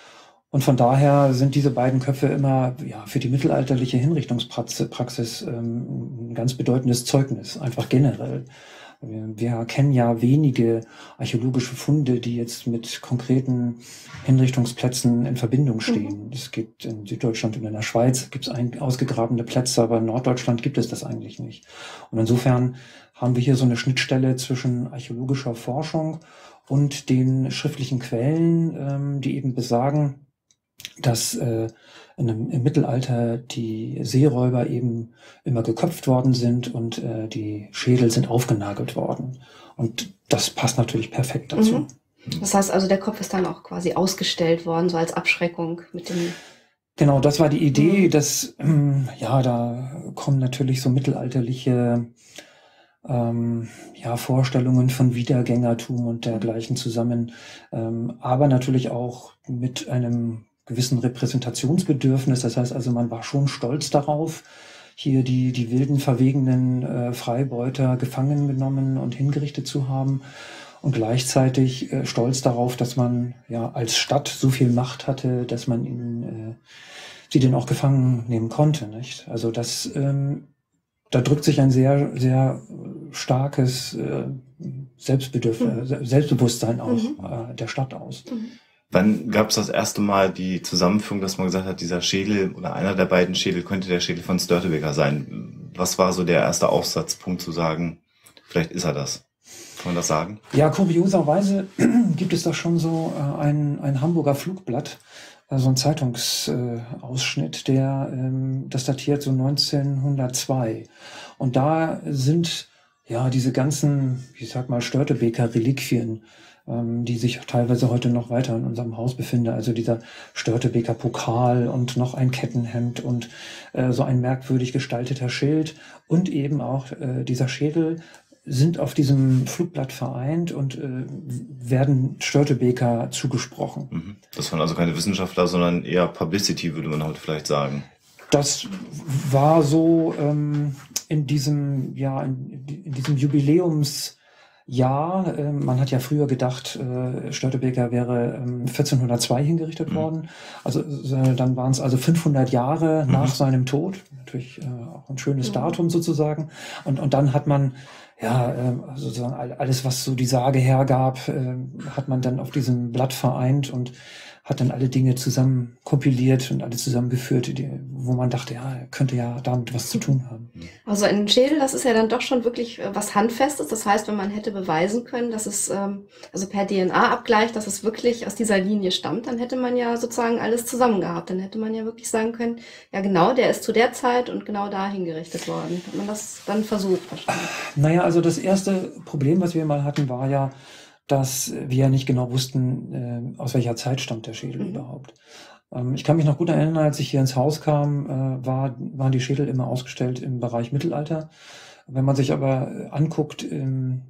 Und von daher sind diese beiden Köpfe immer ja für die mittelalterliche Hinrichtungspraxis ähm, ein ganz bedeutendes Zeugnis, einfach generell. Wir kennen ja wenige archäologische Funde, die jetzt mit konkreten Hinrichtungsplätzen in Verbindung stehen. Mhm. Es gibt in Süddeutschland und in der Schweiz gibt es ausgegrabene Plätze, aber in Norddeutschland gibt es das eigentlich nicht. Und insofern haben wir hier so eine Schnittstelle zwischen archäologischer Forschung und den schriftlichen Quellen, ähm, die eben besagen, dass äh, in dem, im Mittelalter die Seeräuber eben immer geköpft worden sind und äh, die Schädel sind aufgenagelt worden. Und das passt natürlich perfekt dazu. Mhm. Das heißt also, der Kopf ist dann auch quasi ausgestellt worden, so als Abschreckung mit dem... Genau, das war die Idee, mhm. dass, ähm, ja, da kommen natürlich so mittelalterliche ähm, ja, Vorstellungen von Wiedergängertum und dergleichen zusammen, ähm, aber natürlich auch mit einem gewissen Repräsentationsbedürfnis. Das heißt also, man war schon stolz darauf, hier die, die wilden, verwegenen äh, Freibeuter gefangen genommen und hingerichtet zu haben und gleichzeitig äh, stolz darauf, dass man ja als Stadt so viel Macht hatte, dass man ihn, äh, sie denn auch gefangen nehmen konnte, nicht? Also das, ähm, da drückt sich ein sehr, sehr starkes äh, Selbstbedürfnis, mhm. Selbstbewusstsein auch mhm. äh, der Stadt aus. Mhm. Wann gab es das erste Mal die Zusammenführung, dass man gesagt hat, dieser Schädel oder einer der beiden Schädel könnte der Schädel von Störtebeker sein? Was war so der erste Aufsatzpunkt zu sagen, vielleicht ist er das? Kann man das sagen? Ja, kurioserweise gibt es da schon so äh, ein, ein Hamburger Flugblatt, äh, so ein Zeitungsausschnitt, äh, der ähm, das datiert so neunzehnhundertzwei. Und da sind ja diese ganzen, ich sag mal, Störtebeker Reliquien, die sich teilweise heute noch weiter in unserem Haus befinden. Also dieser Störtebeker Pokal und noch ein Kettenhemd und äh, so ein merkwürdig gestalteter Schild und eben auch äh, dieser Schädel sind auf diesem Flugblatt vereint und äh, werden Störtebeker zugesprochen. Das waren also keine Wissenschaftler, sondern eher Publicity, würde man heute vielleicht sagen. Das war so ähm, in diesem, ja, in, in diesem Jubiläums Ja, äh, man hat ja früher gedacht, äh, Störtebeker wäre ähm, vierzehnhundertzwei hingerichtet mhm. worden. Also äh, dann waren es also fünfhundert Jahre mhm. nach seinem Tod. Natürlich äh, auch ein schönes mhm. Datum sozusagen. Und und dann hat man ja äh, sozusagen alles, was so die Sage hergab, äh, hat man dann auf diesem Blatt vereint und hat dann alle Dinge zusammen kompiliert und alles zusammengeführt, die, wo man dachte, ja, er könnte ja damit was zu tun haben. Also ein Schädel, das ist ja dann doch schon wirklich was Handfestes. Das heißt, wenn man hätte beweisen können, dass es, ähm, also per D N A-Abgleich, dass es wirklich aus dieser Linie stammt, dann hätte man ja sozusagen alles zusammen gehabt. Dann hätte man ja wirklich sagen können, ja genau, der ist zu der Zeit und genau da hingerichtet worden. Hat man das dann versucht wahrscheinlich? Naja, also das erste Problem, was wir mal hatten, war ja, dass wir ja nicht genau wussten, äh, aus welcher Zeit stammt der Schädel mhm. überhaupt. Ähm, ich kann mich noch gut erinnern, als ich hier ins Haus kam, äh, war, waren die Schädel immer ausgestellt im Bereich Mittelalter. Wenn man sich aber anguckt, ähm,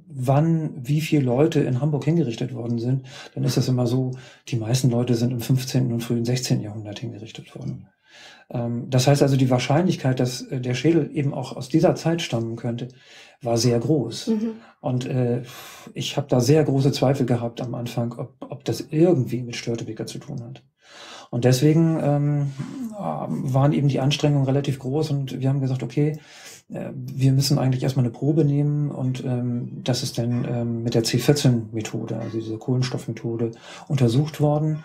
wann wie viele Leute in Hamburg hingerichtet worden sind, dann ist das immer so, die meisten Leute sind im fünfzehnten und frühen sechzehnten Jahrhundert hingerichtet worden. Ähm, das heißt also, die Wahrscheinlichkeit, dass äh, der Schädel eben auch aus dieser Zeit stammen könnte, war sehr groß. Mhm. Und äh, ich habe da sehr große Zweifel gehabt am Anfang, ob, ob das irgendwie mit Störtebeker zu tun hat. Und deswegen ähm, waren eben die Anstrengungen relativ groß und wir haben gesagt, okay, äh, wir müssen eigentlich erstmal eine Probe nehmen und ähm, das ist dann ähm, mit der C vierzehn Methode, also diese Kohlenstoffmethode, untersucht worden.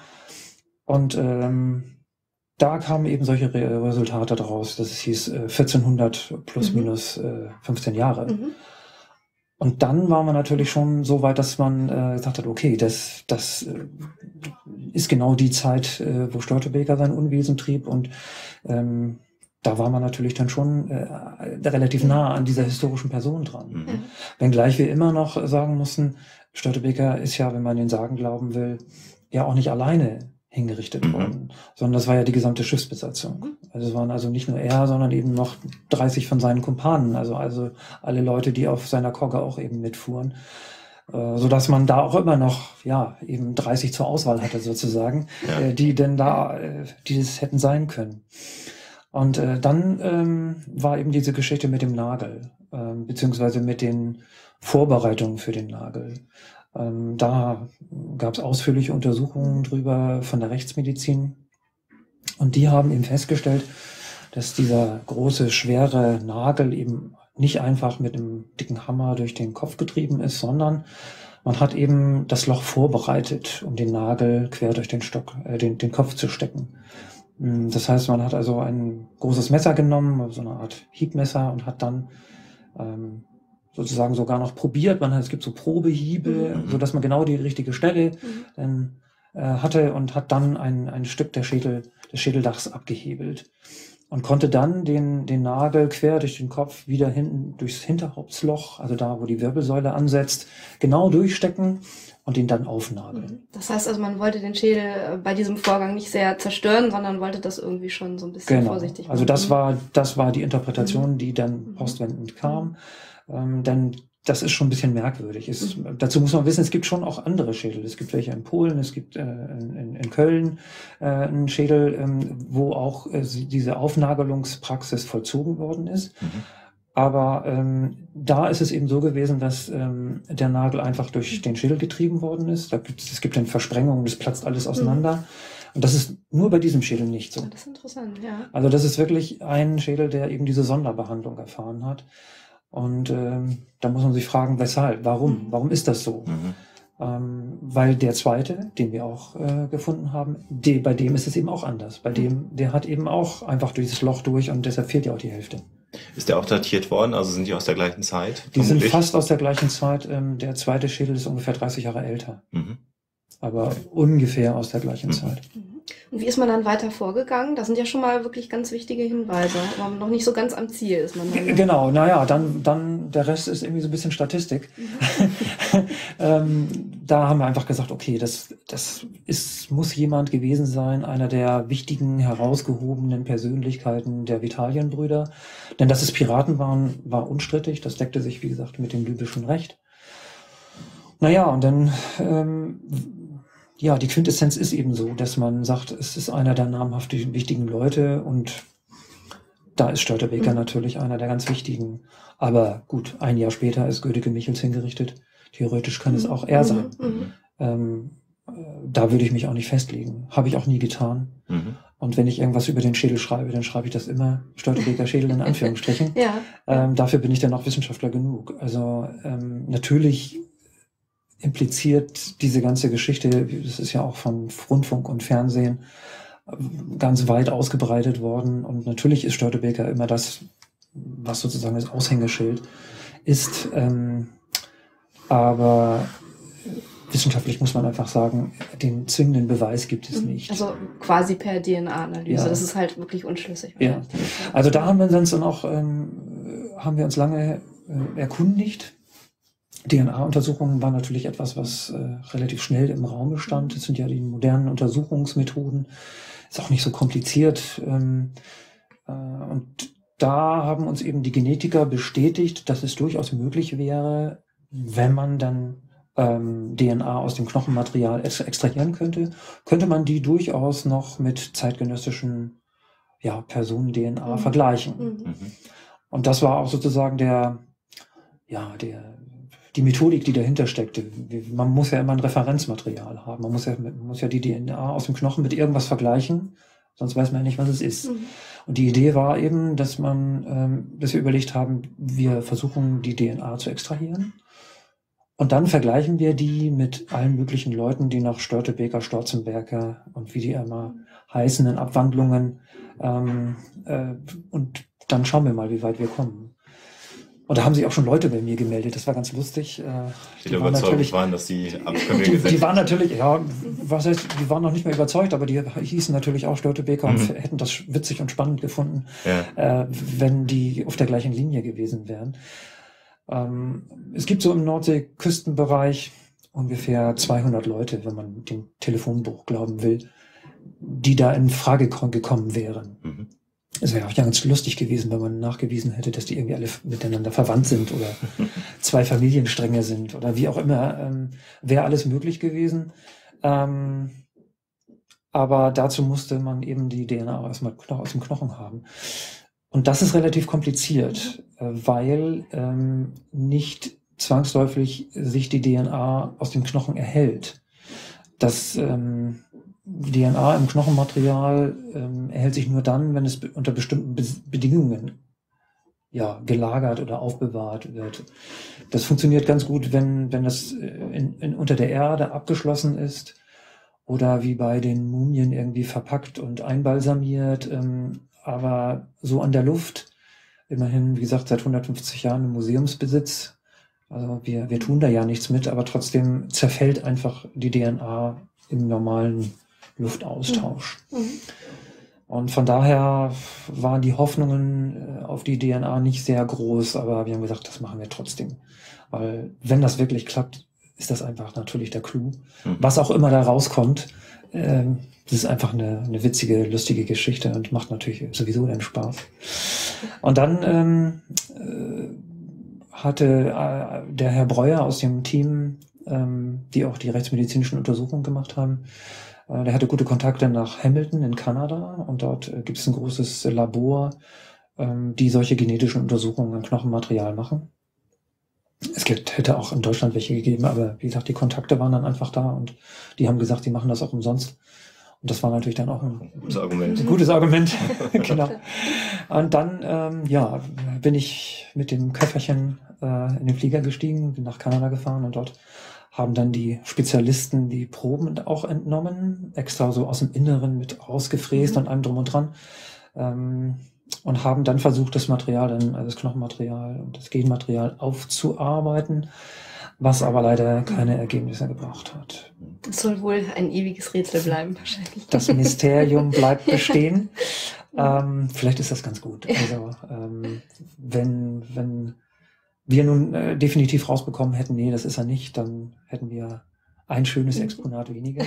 Und ähm, da kamen eben solche Re- Resultate daraus, dass es hieß äh, vierzehnhundert plus mhm. minus äh, fünfzehn Jahre. Mhm. Und dann war man natürlich schon so weit, dass man äh, gesagt hat, okay, das, das äh, ist genau die Zeit, äh, wo Störtebeker sein Unwesen trieb und ähm, da war man natürlich dann schon äh, relativ nah an dieser historischen Person dran. Mhm. Wenngleich wir immer noch sagen mussten, Störtebeker ist ja, wenn man den Sagen glauben will, ja auch nicht alleine hingerichtet mhm. worden, sondern das war ja die gesamte Schiffsbesatzung. Also es waren also nicht nur er, sondern eben noch dreißig von seinen Kumpanen, also also alle Leute, die auf seiner Kogge auch eben mitfuhren, äh, so dass man da auch immer noch ja eben dreißig zur Auswahl hatte sozusagen, ja. äh, die denn da äh, die das hätten sein können. Und äh, dann ähm, war eben diese Geschichte mit dem Nagel, äh, beziehungsweise mit den Vorbereitungen für den Nagel. Ähm, da gab es ausführliche Untersuchungen drüber von der Rechtsmedizin. Und die haben eben festgestellt, dass dieser große, schwere Nagel eben nicht einfach mit einem dicken Hammer durch den Kopf getrieben ist, sondern man hat eben das Loch vorbereitet, um den Nagel quer durch den Stock, äh, den, den Kopf zu stecken. Das heißt, man hat also ein großes Messer genommen, so eine Art Hiebmesser, und hat dann ähm, sozusagen sogar noch probiert. Man hat, es gibt so Probehiebe, mhm. so dass man genau die richtige Stelle mhm. dann, äh, hatte, und hat dann ein, ein Stück der Schädel, des Schädeldachs abgehebelt und konnte dann den, den Nagel quer durch den Kopf wieder hinten durchs Hinterhauptsloch, also da, wo die Wirbelsäule ansetzt, genau durchstecken und ihn dann aufnageln. Das heißt also, man wollte den Schädel bei diesem Vorgang nicht sehr zerstören, sondern wollte das irgendwie schon so ein bisschen genau. vorsichtig machen. Also das war, das war die Interpretation, die dann postwendend kam. Ähm, denn das ist schon ein bisschen merkwürdig. Es, mhm. Dazu muss man wissen, es gibt schon auch andere Schädel. Es gibt welche in Polen, es gibt äh, in, in Köln äh, einen Schädel, ähm, wo auch äh, diese Aufnagelungspraxis vollzogen worden ist. Mhm. Aber ähm, da ist es eben so gewesen, dass ähm, der Nagel einfach durch den Schädel getrieben worden ist. Da gibt's, es gibt dann Versprengungen, das platzt alles auseinander. Mhm. Und das ist nur bei diesem Schädel nicht so. Das ist interessant, ja. Also das ist wirklich ein Schädel, der eben diese Sonderbehandlung erfahren hat. Und ähm, da muss man sich fragen, weshalb, warum, mhm. warum ist das so? Mhm. Ähm, weil der zweite, den wir auch äh, gefunden haben, die, bei dem ist es eben auch anders. Bei dem, der hat eben auch einfach dieses Loch durch, und deshalb fehlt ja auch die Hälfte. Ist der auch datiert worden? Also sind die aus der gleichen Zeit? Die vermutlich? Sind fast aus der gleichen Zeit. Ähm, der zweite Schädel ist ungefähr dreißig Jahre älter. Mhm. Aber okay. ungefähr aus der gleichen mhm. Zeit. Und wie ist man dann weiter vorgegangen? Das sind ja schon mal wirklich ganz wichtige Hinweise, aber noch nicht so ganz am Ziel ist man dann. Genau, naja, dann, dann der Rest ist irgendwie so ein bisschen Statistik. Mhm. ähm, da haben wir einfach gesagt, okay, das, das ist, muss jemand gewesen sein, einer der wichtigen, herausgehobenen Persönlichkeiten der Vitalienbrüder. Denn dass es Piraten waren, war unstrittig. Das deckte sich, wie gesagt, mit dem libyschen Recht. Naja, und dann... Ähm, Ja, die Quintessenz ist eben so, dass man sagt, es ist einer der namhaft wichtigen Leute, und da ist Störtebeker mhm. natürlich einer der ganz wichtigen. Aber gut, ein Jahr später ist Gödeke-Michels hingerichtet. Theoretisch kann mhm. es auch er sein. Mhm. Ähm, da würde ich mich auch nicht festlegen. Habe ich auch nie getan. Mhm. Und wenn ich irgendwas über den Schädel schreibe, dann schreibe ich das immer Störtebeker Schädel in Anführungsstrichen. ja. ähm, dafür bin ich dann auch Wissenschaftler genug. Also ähm, natürlich impliziert diese ganze Geschichte, das ist ja auch von Rundfunk und Fernsehen ganz weit ausgebreitet worden, und natürlich ist Störtebeker immer das, was sozusagen das Aushängeschild ist, ähm, aber wissenschaftlich muss man einfach sagen, den zwingenden Beweis gibt es nicht. Also quasi per D N A-Analyse, ja. Das ist halt wirklich unschlüssig. Ja. Also da haben wir uns dann auch, ähm, haben wir uns lange äh, erkundigt. D N A-Untersuchungen waren natürlich etwas, was äh, relativ schnell im Raum stand. Das sind ja die modernen Untersuchungsmethoden. Ist auch nicht so kompliziert. Ähm, äh, und da haben uns eben die Genetiker bestätigt, dass es durchaus möglich wäre, wenn man dann ähm, D N A aus dem Knochenmaterial ex- extrahieren könnte, könnte man die durchaus noch mit zeitgenössischen ja, Personen-D N A mhm. vergleichen. Mhm. Und das war auch sozusagen der, ja, der die Methodik, die dahinter steckte. Man muss ja immer ein Referenzmaterial haben. Man muss ja, man muss ja die D N A aus dem Knochen mit irgendwas vergleichen, sonst weiß man ja nicht, was es ist. Mhm. Und die Idee war eben, dass man, ähm, dass wir überlegt haben, wir versuchen, die D N A zu extrahieren. Und dann vergleichen wir die mit allen möglichen Leuten, die nach Störtebeker, Storzenberger und wie die immer heißen, in Abwandlungen. Ähm, äh, und dann schauen wir mal, wie weit wir kommen. Und da haben sich auch schon Leute bei mir gemeldet. Das war ganz lustig. Die, die waren natürlich, waren, dass die Abkömmlinge die, sind. Die waren natürlich, ja, was heißt, die waren noch nicht mehr überzeugt, aber die hießen natürlich auch Störtebeker mhm. und hätten das witzig und spannend gefunden, ja. äh, wenn die auf der gleichen Linie gewesen wären. Ähm, es gibt so im Nordseeküstenbereich ungefähr zweihundert Leute, wenn man dem Telefonbuch glauben will, die da in Frage gekommen wären. Mhm. Es wäre auch ja ganz lustig gewesen, wenn man nachgewiesen hätte, dass die irgendwie alle miteinander verwandt sind oder zwei Familienstränge sind oder wie auch immer. Ähm, wäre alles möglich gewesen. Ähm, aber dazu musste man eben die D N A erstmal aus dem Knochen haben. Und das ist relativ kompliziert, äh, weil ähm, nicht zwangsläufig sich die D N A aus dem Knochen erhält. Das ähm, die D N A im Knochenmaterial ähm, erhält sich nur dann, wenn es be- unter bestimmten Be- Bedingungen ja, gelagert oder aufbewahrt wird. Das funktioniert ganz gut, wenn, wenn das in, in, unter der Erde abgeschlossen ist oder wie bei den Mumien irgendwie verpackt und einbalsamiert. Ähm, aber so an der Luft, immerhin, wie gesagt, seit hundertfünfzig Jahren im Museumsbesitz. Also wir, wir tun da ja nichts mit, aber trotzdem zerfällt einfach die D N A im normalen Luftaustausch. Mhm. Und von daher waren die Hoffnungen auf die D N A nicht sehr groß, aber wir haben gesagt, das machen wir trotzdem. Weil wenn das wirklich klappt, ist das einfach natürlich der Clou. Mhm. Was auch immer da rauskommt, ähm, das ist einfach eine, eine witzige, lustige Geschichte und macht natürlich sowieso den Spaß. Und dann ähm, äh, hatte äh, der Herr Breuer aus dem Team, ähm, die auch die rechtsmedizinischen Untersuchungen gemacht haben, der hatte gute Kontakte nach Hamilton in Kanada und dort äh, gibt es ein großes Labor, ähm, die solche genetischen Untersuchungen an Knochenmaterial machen. Es gibt, hätte auch in Deutschland welche gegeben, aber wie gesagt, die Kontakte waren dann einfach da und die haben gesagt, die machen das auch umsonst. Und das war natürlich dann auch ein gutes Argument. Ein gutes Argument. Genau. Und dann ähm, ja, bin ich mit dem Köfferchen äh, in den Flieger gestiegen, bin nach Kanada gefahren und dort haben dann die Spezialisten die Proben auch entnommen, extra so aus dem Inneren mit rausgefräst mhm. und allem drum und dran. Ähm, und haben dann versucht, das Material, dann, also das Knochenmaterial und das Genmaterial aufzuarbeiten, was aber leider keine Ergebnisse gebracht hat. Das soll wohl ein ewiges Rätsel bleiben, wahrscheinlich. Das Mysterium bleibt bestehen. ähm, vielleicht ist das ganz gut. Also ähm, wenn, wenn wir nun äh, definitiv rausbekommen hätten, nee, das ist er nicht, dann hätten wir ein schönes Exponat weniger.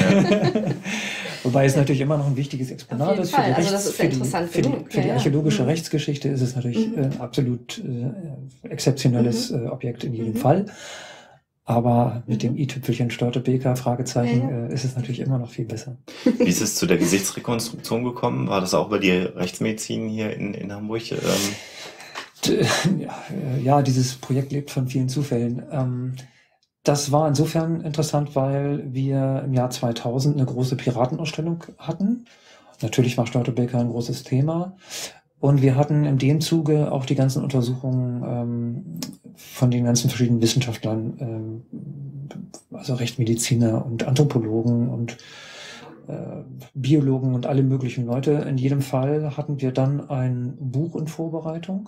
Wobei es natürlich immer noch ein wichtiges Exponat ist. Für die, Rechts, also für die, für die, für die archäologische ja, ja. Rechtsgeschichte ist es natürlich mhm. ein absolut äh, exzeptionelles mhm. äh, Objekt in jedem mhm. Fall. Aber mit mhm. dem i-Tüpfelchen Störtebeker, Fragezeichen, ja, ja. Äh, ist es natürlich immer noch viel besser. Wie ist es zu der Gesichtsrekonstruktion gekommen? War das auch bei der Rechtsmedizin hier in, in Hamburg? Ähm Ja, dieses Projekt lebt von vielen Zufällen. Das war insofern interessant, weil wir im Jahr zweitausend eine große Piratenausstellung hatten. Natürlich war Störtebeker ein großes Thema. Und wir hatten in dem Zuge auch die ganzen Untersuchungen von den ganzen verschiedenen Wissenschaftlern, also Rechtsmediziner und Anthropologen und Biologen und alle möglichen Leute. In jedem Fall hatten wir dann ein Buch in Vorbereitung.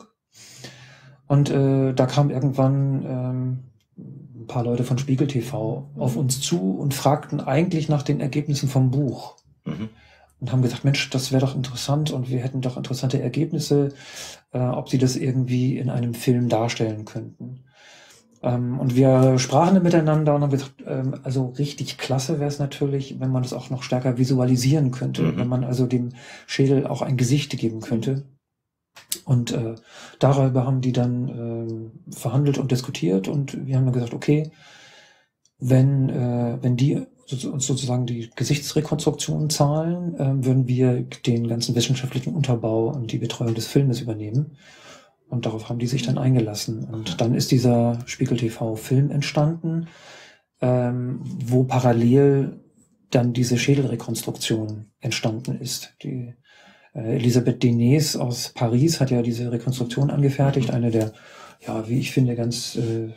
Und äh, da kamen irgendwann ähm, ein paar Leute von Spiegel T V auf uns zu und fragten eigentlich nach den Ergebnissen vom Buch. Mhm. Und haben gesagt, Mensch, das wäre doch interessant und wir hätten doch interessante Ergebnisse, äh, ob sie das irgendwie in einem Film darstellen könnten. Ähm, und wir sprachen miteinander und haben gesagt, ähm, also richtig klasse wäre es natürlich, wenn man das auch noch stärker visualisieren könnte, mhm. wenn man also dem Schädel auch ein Gesicht geben könnte. Und äh, darüber haben die dann äh, verhandelt und diskutiert und wir haben dann gesagt, okay, wenn äh, wenn die uns sozusagen die Gesichtsrekonstruktion zahlen, äh, würden wir den ganzen wissenschaftlichen Unterbau und die Betreuung des Filmes übernehmen. Und darauf haben die sich dann eingelassen. Und dann ist dieser Spiegel T V-Film entstanden, ähm, wo parallel dann diese Schädelrekonstruktion entstanden ist. Die Elisabeth Denez aus Paris hat ja diese Rekonstruktion angefertigt, eine der, ja, wie ich finde, ganz äh,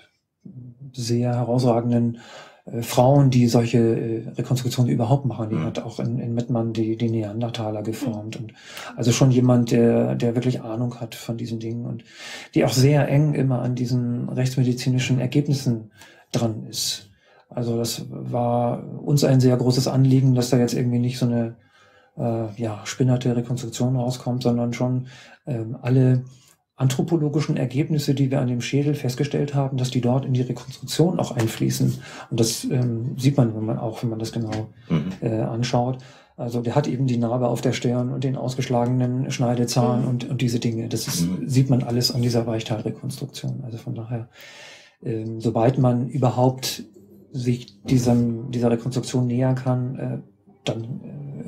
sehr herausragenden äh, Frauen, die solche äh, Rekonstruktionen überhaupt machen. Die mhm. hat auch in, in Mettmann die, die Neandertaler geformt. Und also schon jemand, der, der wirklich Ahnung hat von diesen Dingen und die auch sehr eng immer an diesen rechtsmedizinischen Ergebnissen dran ist. Also das war uns ein sehr großes Anliegen, dass da jetzt irgendwie nicht so eine äh, ja, spinnerte Rekonstruktion rauskommt, sondern schon ähm, alle anthropologischen Ergebnisse, die wir an dem Schädel festgestellt haben, dass die dort in die Rekonstruktion auch einfließen. Und das ähm, sieht man, wenn man auch, wenn man das genau mhm. äh, anschaut. Also der hat eben die Narbe auf der Stirn und den ausgeschlagenen Schneidezahn mhm. und, und diese Dinge. Das ist, mhm. sieht man alles an dieser Weichteilrekonstruktion. Also von daher, ähm, sobald man überhaupt sich diesem, dieser Rekonstruktion nähern kann, äh, dann äh,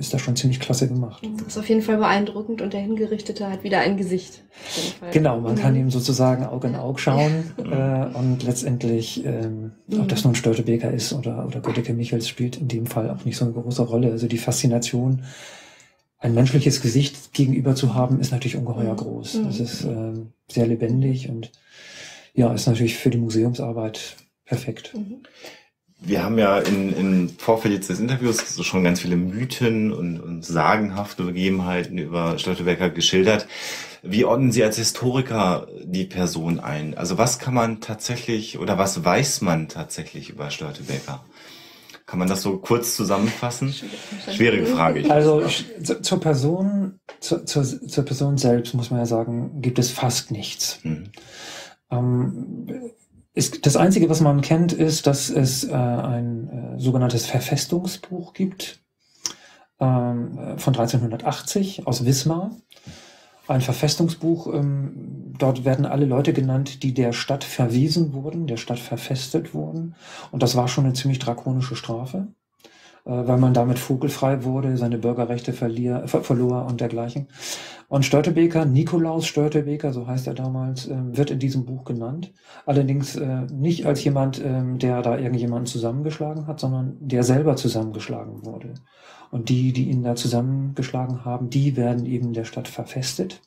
ist das schon ziemlich klasse gemacht. Das ist auf jeden Fall beeindruckend und der Hingerichtete hat wieder ein Gesicht. Genau, man kann Mhm. ihm sozusagen Auge in Ja. Auge schauen äh, und letztendlich, ähm, Mhm. ob das nun Störtebeker ist oder, oder Gödeke-Michels, spielt in dem Fall auch nicht so eine große Rolle. Also die Faszination, ein menschliches Gesicht gegenüber zu haben, ist natürlich ungeheuer Mhm. groß. Mhm. Das ist ähm, sehr lebendig und ja, ist natürlich für die Museumsarbeit perfekt. Mhm. Wir haben ja in, im Vorfeld jetzt des Interviews so schon ganz viele Mythen und, und sagenhafte Begebenheiten über Störtebeker geschildert. Wie ordnen Sie als Historiker die Person ein? Also was kann man tatsächlich oder was weiß man tatsächlich über Störtebeker? Kann man das so kurz zusammenfassen? Schwierige Frage. Ich Also sch- zur Person, zur, zur, zur Person selbst muss man ja sagen, gibt es fast nichts. Hm. Ähm, ist, das Einzige, was man kennt, ist, dass es äh, ein äh, sogenanntes Verfestungsbuch gibt ähm, von dreizehnhundertachtzig aus Wismar. Ein Verfestungsbuch, ähm, dort werden alle Leute genannt, die der Stadt verwiesen wurden, der Stadt verfestet wurden. Und das war schon eine ziemlich drakonische Strafe, äh, weil man damit vogelfrei wurde, seine Bürgerrechte verlier, ver verlor und dergleichen. Und Störtebeker, Nikolaus Störtebeker, so heißt er damals, ähm, wird in diesem Buch genannt. Allerdings äh, nicht als jemand, ähm, der da irgendjemanden zusammengeschlagen hat, sondern der selber zusammengeschlagen wurde. Und die, die ihn da zusammengeschlagen haben, die werden eben der Stadt verfestet.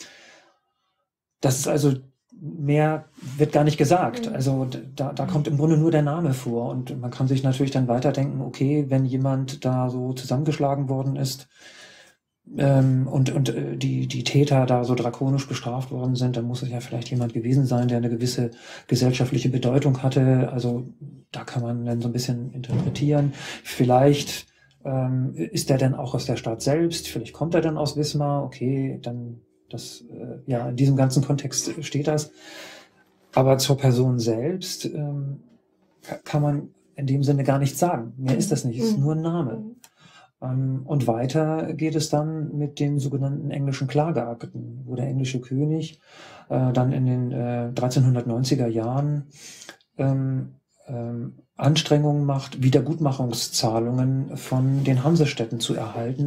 Das ist also mehr, wird gar nicht gesagt. Mhm. Also da, da kommt im Grunde nur der Name vor. Und man kann sich natürlich dann weiterdenken, okay, wenn jemand da so zusammengeschlagen worden ist, ähm, und, und äh, die, die Täter da so drakonisch bestraft worden sind, dann muss es ja vielleicht jemand gewesen sein, der eine gewisse gesellschaftliche Bedeutung hatte. Also da kann man dann so ein bisschen interpretieren. Vielleicht ähm, ist er denn auch aus der Stadt selbst, vielleicht kommt er dann aus Wismar, okay, dann das, äh, ja, in diesem ganzen Kontext steht das. Aber zur Person selbst ähm, kann man in dem Sinne gar nichts sagen. Mehr ist das nicht, es ist nur ein Name. Mhm. Ähm, und weiter geht es dann mit den sogenannten englischen Klageakten, wo der englische König äh, dann in den äh, dreizehnhundertneunziger Jahren ähm, ähm, Anstrengungen macht, Wiedergutmachungszahlungen von den Hansestädten zu erhalten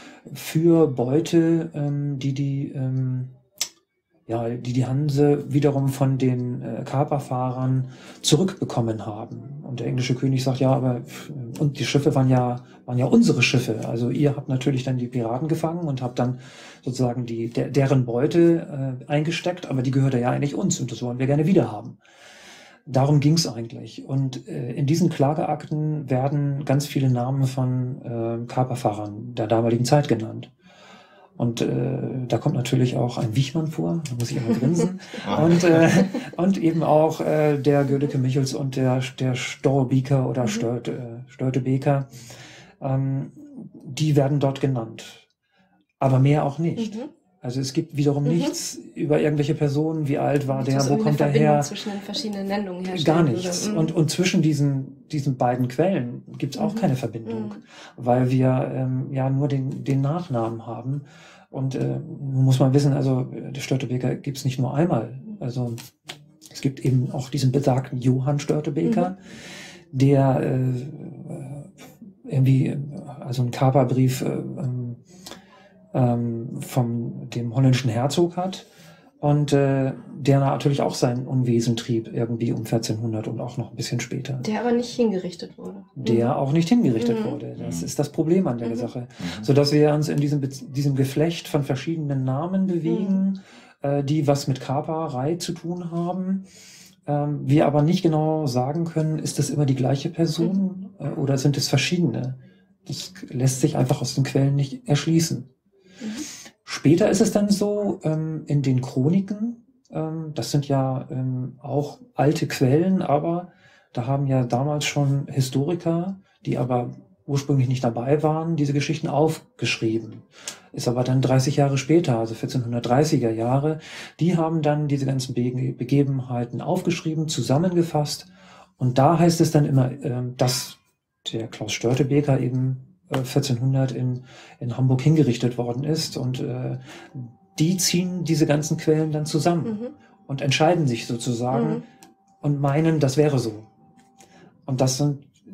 für Beute, ähm, die die ähm, ja, die die Hanse wiederum von den äh, Kaperfahrern zurückbekommen haben. Und der englische König sagt, ja, aber und die Schiffe waren ja waren ja unsere Schiffe. Also ihr habt natürlich dann die Piraten gefangen und habt dann sozusagen die der, deren Beute äh, eingesteckt, aber die gehörte ja eigentlich uns und das wollen wir gerne wieder haben. Darum ging es eigentlich. Und äh, in diesen Klageakten werden ganz viele Namen von äh, Kaperfahrern der damaligen Zeit genannt. Und äh, da kommt natürlich auch ein Wichmann vor, da muss ich immer grinsen. und, äh, und eben auch äh, der Gödeke-Michels und der, der Störtebeker oder Mhm. Stört, äh, Störtebeker. Ähm, die werden dort genannt. Aber mehr auch nicht. Mhm. Also es gibt wiederum Mhm. nichts über irgendwelche Personen, wie alt war Nicht, der, dass wo irgendwie kommt eine der Verbindung her. zwischen den verschiedenen Nennungen herstellen Gar würde. nichts. Mhm. Und, und zwischen diesen, diesen beiden Quellen gibt es auch Mhm. keine Verbindung, Mhm. weil wir ähm, ja nur den, den Nachnamen haben. Und äh, nun muss man wissen, also der Störtebeker gibt es nicht nur einmal. Also es gibt eben auch diesen besagten Johann Störtebeker, Mhm. der äh, irgendwie also einen Kaperbrief äh, ähm, ähm, vom dem holländischen Herzog hat. Und äh, der natürlich auch sein Unwesen trieb, irgendwie um vierzehnhundert und auch noch ein bisschen später. Der aber nicht hingerichtet wurde. Der Mhm. auch nicht hingerichtet Mhm. wurde. Das Mhm. ist das Problem an der Mhm. Sache. Mhm. Sodass wir uns in diesem, Be- diesem Geflecht von verschiedenen Namen bewegen, äh, die was mit Kaperei zu tun haben. Ähm, wir aber nicht genau sagen können, ist das immer die gleiche Person äh, oder sind es verschiedene? Das lässt sich einfach aus den Quellen nicht erschließen. Mhm. Später ist es dann so, ähm, in den Chroniken, ähm, das sind ja ähm, auch alte Quellen, aber da haben ja damals schon Historiker, die aber ursprünglich nicht dabei waren, diese Geschichten aufgeschrieben. Ist aber dann dreißig Jahre später, also vierzehnhundertdreißiger Jahre, die haben dann diese ganzen Be Begebenheiten aufgeschrieben, zusammengefasst. Und da heißt es dann immer, ähm, dass der Klaus Störtebeker eben vierzehnhundert in, in Hamburg hingerichtet worden ist. Und äh, die ziehen diese ganzen Quellen dann zusammen Mhm. und entscheiden sich sozusagen Mhm. und meinen, das wäre so. Und das sind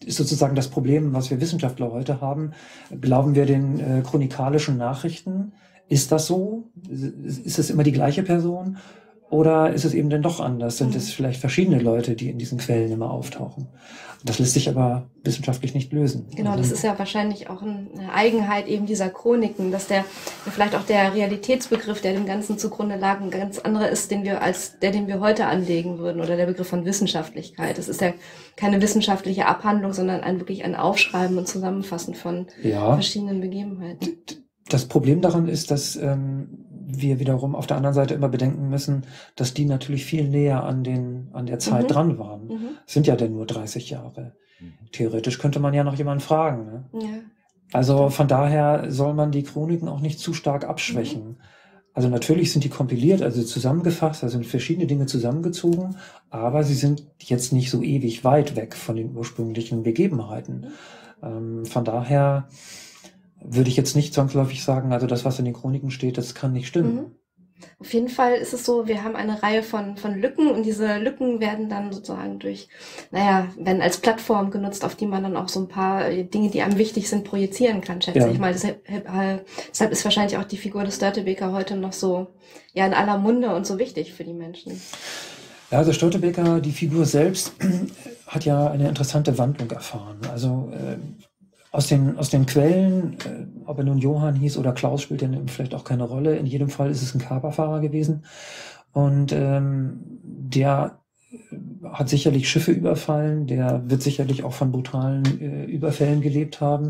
ist sozusagen das Problem, was wir Wissenschaftler heute haben. Glauben wir den äh, chronikalischen Nachrichten? Ist das so? Ist es immer die gleiche Person? Oder ist es eben dann doch anders? Sind es vielleicht verschiedene Leute, die in diesen Quellen immer auftauchen? Das lässt sich aber wissenschaftlich nicht lösen. Genau, also, das ist ja wahrscheinlich auch eine Eigenheit eben dieser Chroniken, dass der vielleicht auch der Realitätsbegriff, der dem Ganzen zugrunde lag, ein ganz anderer ist, den wir als der, den wir heute anlegen würden, oder der Begriff von Wissenschaftlichkeit. Das ist ja keine wissenschaftliche Abhandlung, sondern ein wirklich ein Aufschreiben und Zusammenfassen von ja, verschiedenen Begebenheiten. Das Problem daran ist, dass ähm, wir wiederum auf der anderen Seite immer bedenken müssen, dass die natürlich viel näher an den an der Zeit mhm. dran waren. Mhm. Es sind ja denn nur dreißig Jahre. Mhm. Theoretisch könnte man ja noch jemanden fragen. Ne? Ja. Also von daher soll man die Chroniken auch nicht zu stark abschwächen. Mhm. Also natürlich sind die kompiliert, also zusammengefasst, da sind verschiedene Dinge zusammengezogen, aber sie sind jetzt nicht so ewig weit weg von den ursprünglichen Begebenheiten. Mhm. Ähm, von daher würde ich jetzt nicht zwangsläufig sagen, also das, was in den Chroniken steht, das kann nicht stimmen. Mhm. Auf jeden Fall ist es so, wir haben eine Reihe von von Lücken und diese Lücken werden dann sozusagen durch, naja, werden als Plattform genutzt, auf die man dann auch so ein paar Dinge, die einem wichtig sind, projizieren kann, schätze ja. ich mal. Deshalb, äh, deshalb ist wahrscheinlich auch die Figur des Störtebeker heute noch so, ja, in aller Munde und so wichtig für die Menschen. Ja, also Störtebeker, die Figur selbst, hat ja eine interessante Wandlung erfahren. Also äh, Aus den, aus den Quellen, äh, ob er nun Johann hieß oder Klaus, spielt ja vielleicht auch keine Rolle. In jedem Fall ist es ein Kaperfahrer gewesen. Und ähm, der hat sicherlich Schiffe überfallen, der wird sicherlich auch von brutalen äh, Überfällen gelebt haben.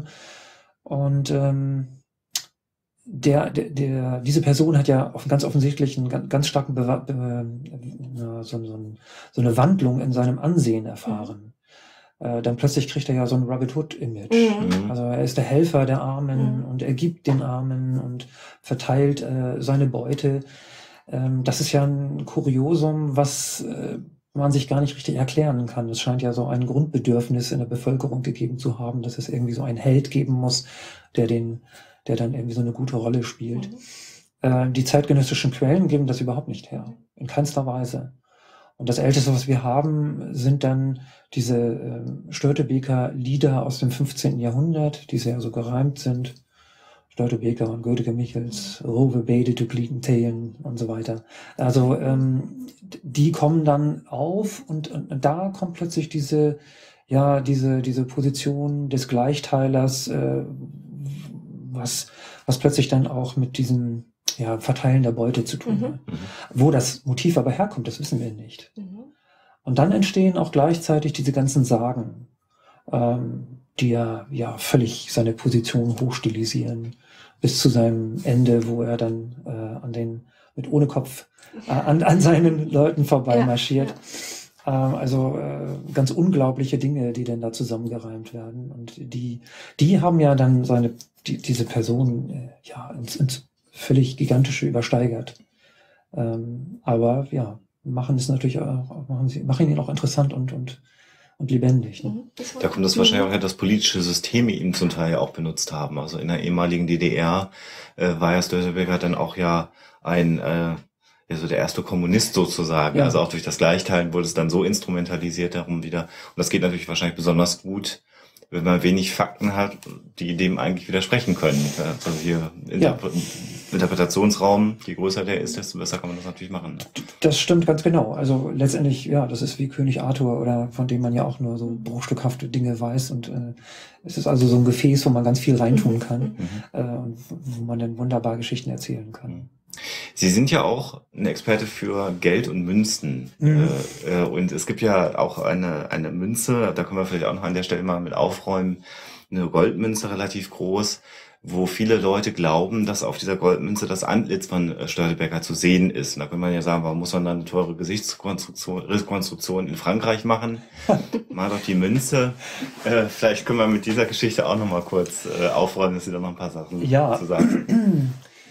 Und ähm, der, der, der, diese Person hat ja auf ganz offensichtlich einen ganz, ganz starken Bewa- Be- so, so, so eine Wandlung in seinem Ansehen erfahren. Mhm. Dann plötzlich kriegt er ja so ein Robin Hood-Image. Mhm. Also er ist der Helfer der Armen mhm. und er gibt den Armen und verteilt äh, seine Beute. Ähm, das ist ja ein Kuriosum, was äh, man sich gar nicht richtig erklären kann. Es scheint ja so ein Grundbedürfnis in der Bevölkerung gegeben zu haben, dass es irgendwie so einen Held geben muss, der den, der dann irgendwie so eine gute Rolle spielt. Mhm. Äh, die zeitgenössischen Quellen geben das überhaupt nicht her. In keinster Weise. Und das Älteste, was wir haben, sind dann diese äh, Störtebeker Lieder aus dem fünfzehnten Jahrhundert, die sehr so gereimt sind. Störtebeker und Gödeke Michels, Rove Bede du Gliedenthelen und so weiter. Also ähm, die kommen dann auf und, und da kommt plötzlich diese, ja, diese, diese Position des Gleichteilers, äh, was, was plötzlich dann auch mit diesem ja, Verteilen der Beute zu tun hat. Mhm. Wo das Motiv aber herkommt, das wissen wir nicht. Mhm. Und dann entstehen auch gleichzeitig diese ganzen Sagen, ähm, die ja, ja völlig seine Position hochstilisieren, bis zu seinem Ende, wo er dann äh, an den, mit ohne Kopf äh, an, an seinen Leuten vorbeimarschiert. Ja, ja. Ähm, also äh, ganz unglaubliche Dinge, die denn da zusammengereimt werden. Und die, die haben ja dann seine, die, diese Person äh, ja ins, ins völlig gigantische übersteigert. Ähm, aber ja, machen es natürlich auch, machen sie, machen ihn auch interessant und, und, und lebendig. Ne? Da kommt das wahrscheinlich auch her, dass politische Systeme ihn zum Teil auch benutzt haben. Also in der ehemaligen D D R äh, war ja Störtebeker dann auch ja ein, äh, ja so der erste Kommunist sozusagen. Ja. Also auch durch das Gleichteilen wurde es dann so instrumentalisiert darum wieder. Und das geht natürlich wahrscheinlich besonders gut, wenn man wenig Fakten hat, die dem eigentlich widersprechen können. Also hier Interpre- ja. Interpretationsraum, je größer der ist, desto besser kann man das natürlich machen. Das stimmt ganz genau. Also letztendlich, ja, das ist wie König Arthur, oder von dem man ja auch nur so bruchstückhafte Dinge weiß. Und äh, es ist also so ein Gefäß, wo man ganz viel reintun kann mhm. äh, und wo man dann wunderbar Geschichten erzählen kann. Sie sind ja auch ein Experte für Geld und Münzen. Mhm. Äh, und es gibt ja auch eine, eine Münze, da können wir vielleicht auch noch an der Stelle mal mit aufräumen, eine Goldmünze, relativ groß, wo viele Leute glauben, dass auf dieser Goldmünze das Antlitz von Störtebeker zu sehen ist. Und da kann man ja sagen, warum muss man dann eine teure Gesichtsrekonstruktion Rekonstruktion in Frankreich machen? Mal doch die Münze. Äh, vielleicht können wir mit dieser Geschichte auch noch mal kurz äh, aufräumen, dass Sie da noch ein paar Sachen ja. zu sagen.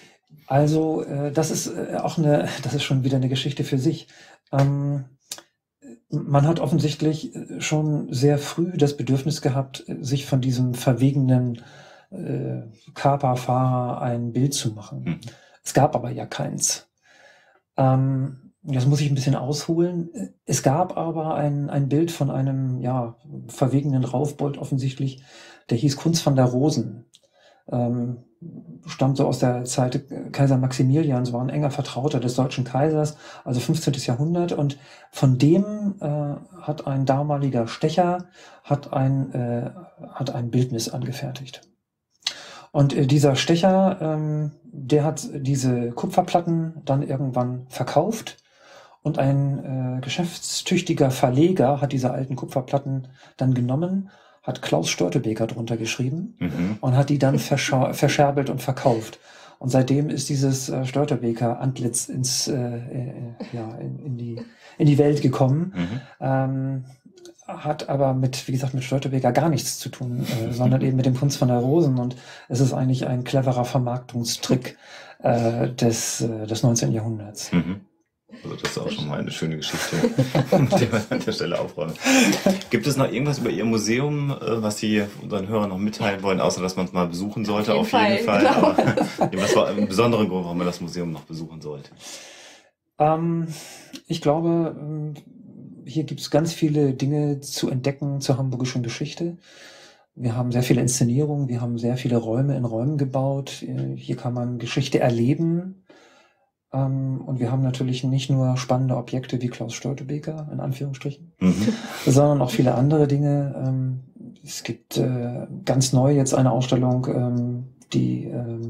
Also äh, das ist äh, auch eine, das ist schon wieder eine Geschichte für sich. Ähm, man hat offensichtlich schon sehr früh das Bedürfnis gehabt, sich von diesem verwegenen äh, Kaperfahrer ein Bild zu machen. Mhm. Es gab aber ja keins. Ähm, Das muss ich ein bisschen ausholen. Es gab aber ein, ein Bild von einem, ja, verwegenen Raufbold offensichtlich, der hieß Kunz van der Rosen. Ähm, stammt so aus der Zeit Kaiser Maximilians, war ein enger Vertrauter des deutschen Kaisers, also fünfzehnten. Jahrhundert. Und von dem äh, hat ein damaliger Stecher hat ein, äh, hat ein Bildnis angefertigt. Und äh, dieser Stecher, ähm, der hat diese Kupferplatten dann irgendwann verkauft. Und ein äh, geschäftstüchtiger Verleger hat diese alten Kupferplatten dann genommen, hat Klaus Störtebeker drunter geschrieben mhm. und hat die dann verscha- verscherbelt und verkauft. Und seitdem ist dieses äh, Störtebeker-Antlitz ins, äh, äh, ja, in, in, die, in die Welt gekommen. Mhm. Ähm, hat aber mit, wie gesagt, mit Störtebeker gar nichts zu tun, äh, sondern eben mit dem Kunz van der Rosen. Und es ist eigentlich ein cleverer Vermarktungstrick äh, des, äh, des neunzehnten. Jahrhunderts. Mhm. Also das ist auch schon mal eine schöne Geschichte, die wir an der Stelle aufräumen. Gibt es noch irgendwas über Ihr Museum, was Sie unseren Hörern noch mitteilen wollen, außer dass man es mal besuchen sollte? Auf jeden, auf jeden Fall. Fall. Genau. Aber was war ein besonderer Grund, warum man das Museum noch besuchen sollte? Ähm, ich glaube, hier gibt es ganz viele Dinge zu entdecken zur hamburgischen Geschichte. Wir haben sehr viele Inszenierungen, wir haben sehr viele Räume in Räumen gebaut. Hier kann man Geschichte erleben. Und wir haben natürlich nicht nur spannende Objekte wie Klaus Störtebeker, in Anführungsstrichen, mhm. sondern auch viele andere Dinge. Es gibt ganz neu jetzt eine Ausstellung, die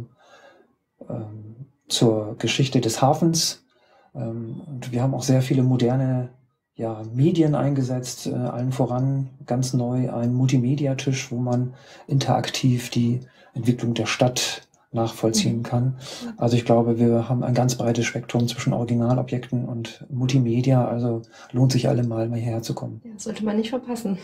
zur Geschichte des Hafens. Und wir haben auch sehr viele moderne ja, Medien eingesetzt, allen voran ganz neu ein Multimedia-Tisch, wo man interaktiv die Entwicklung der Stadt nachvollziehen kann. Also ich glaube, wir haben ein ganz breites Spektrum zwischen Originalobjekten und Multimedia, also lohnt sich allemal mal hierher zu kommen. Ja, sollte man nicht verpassen.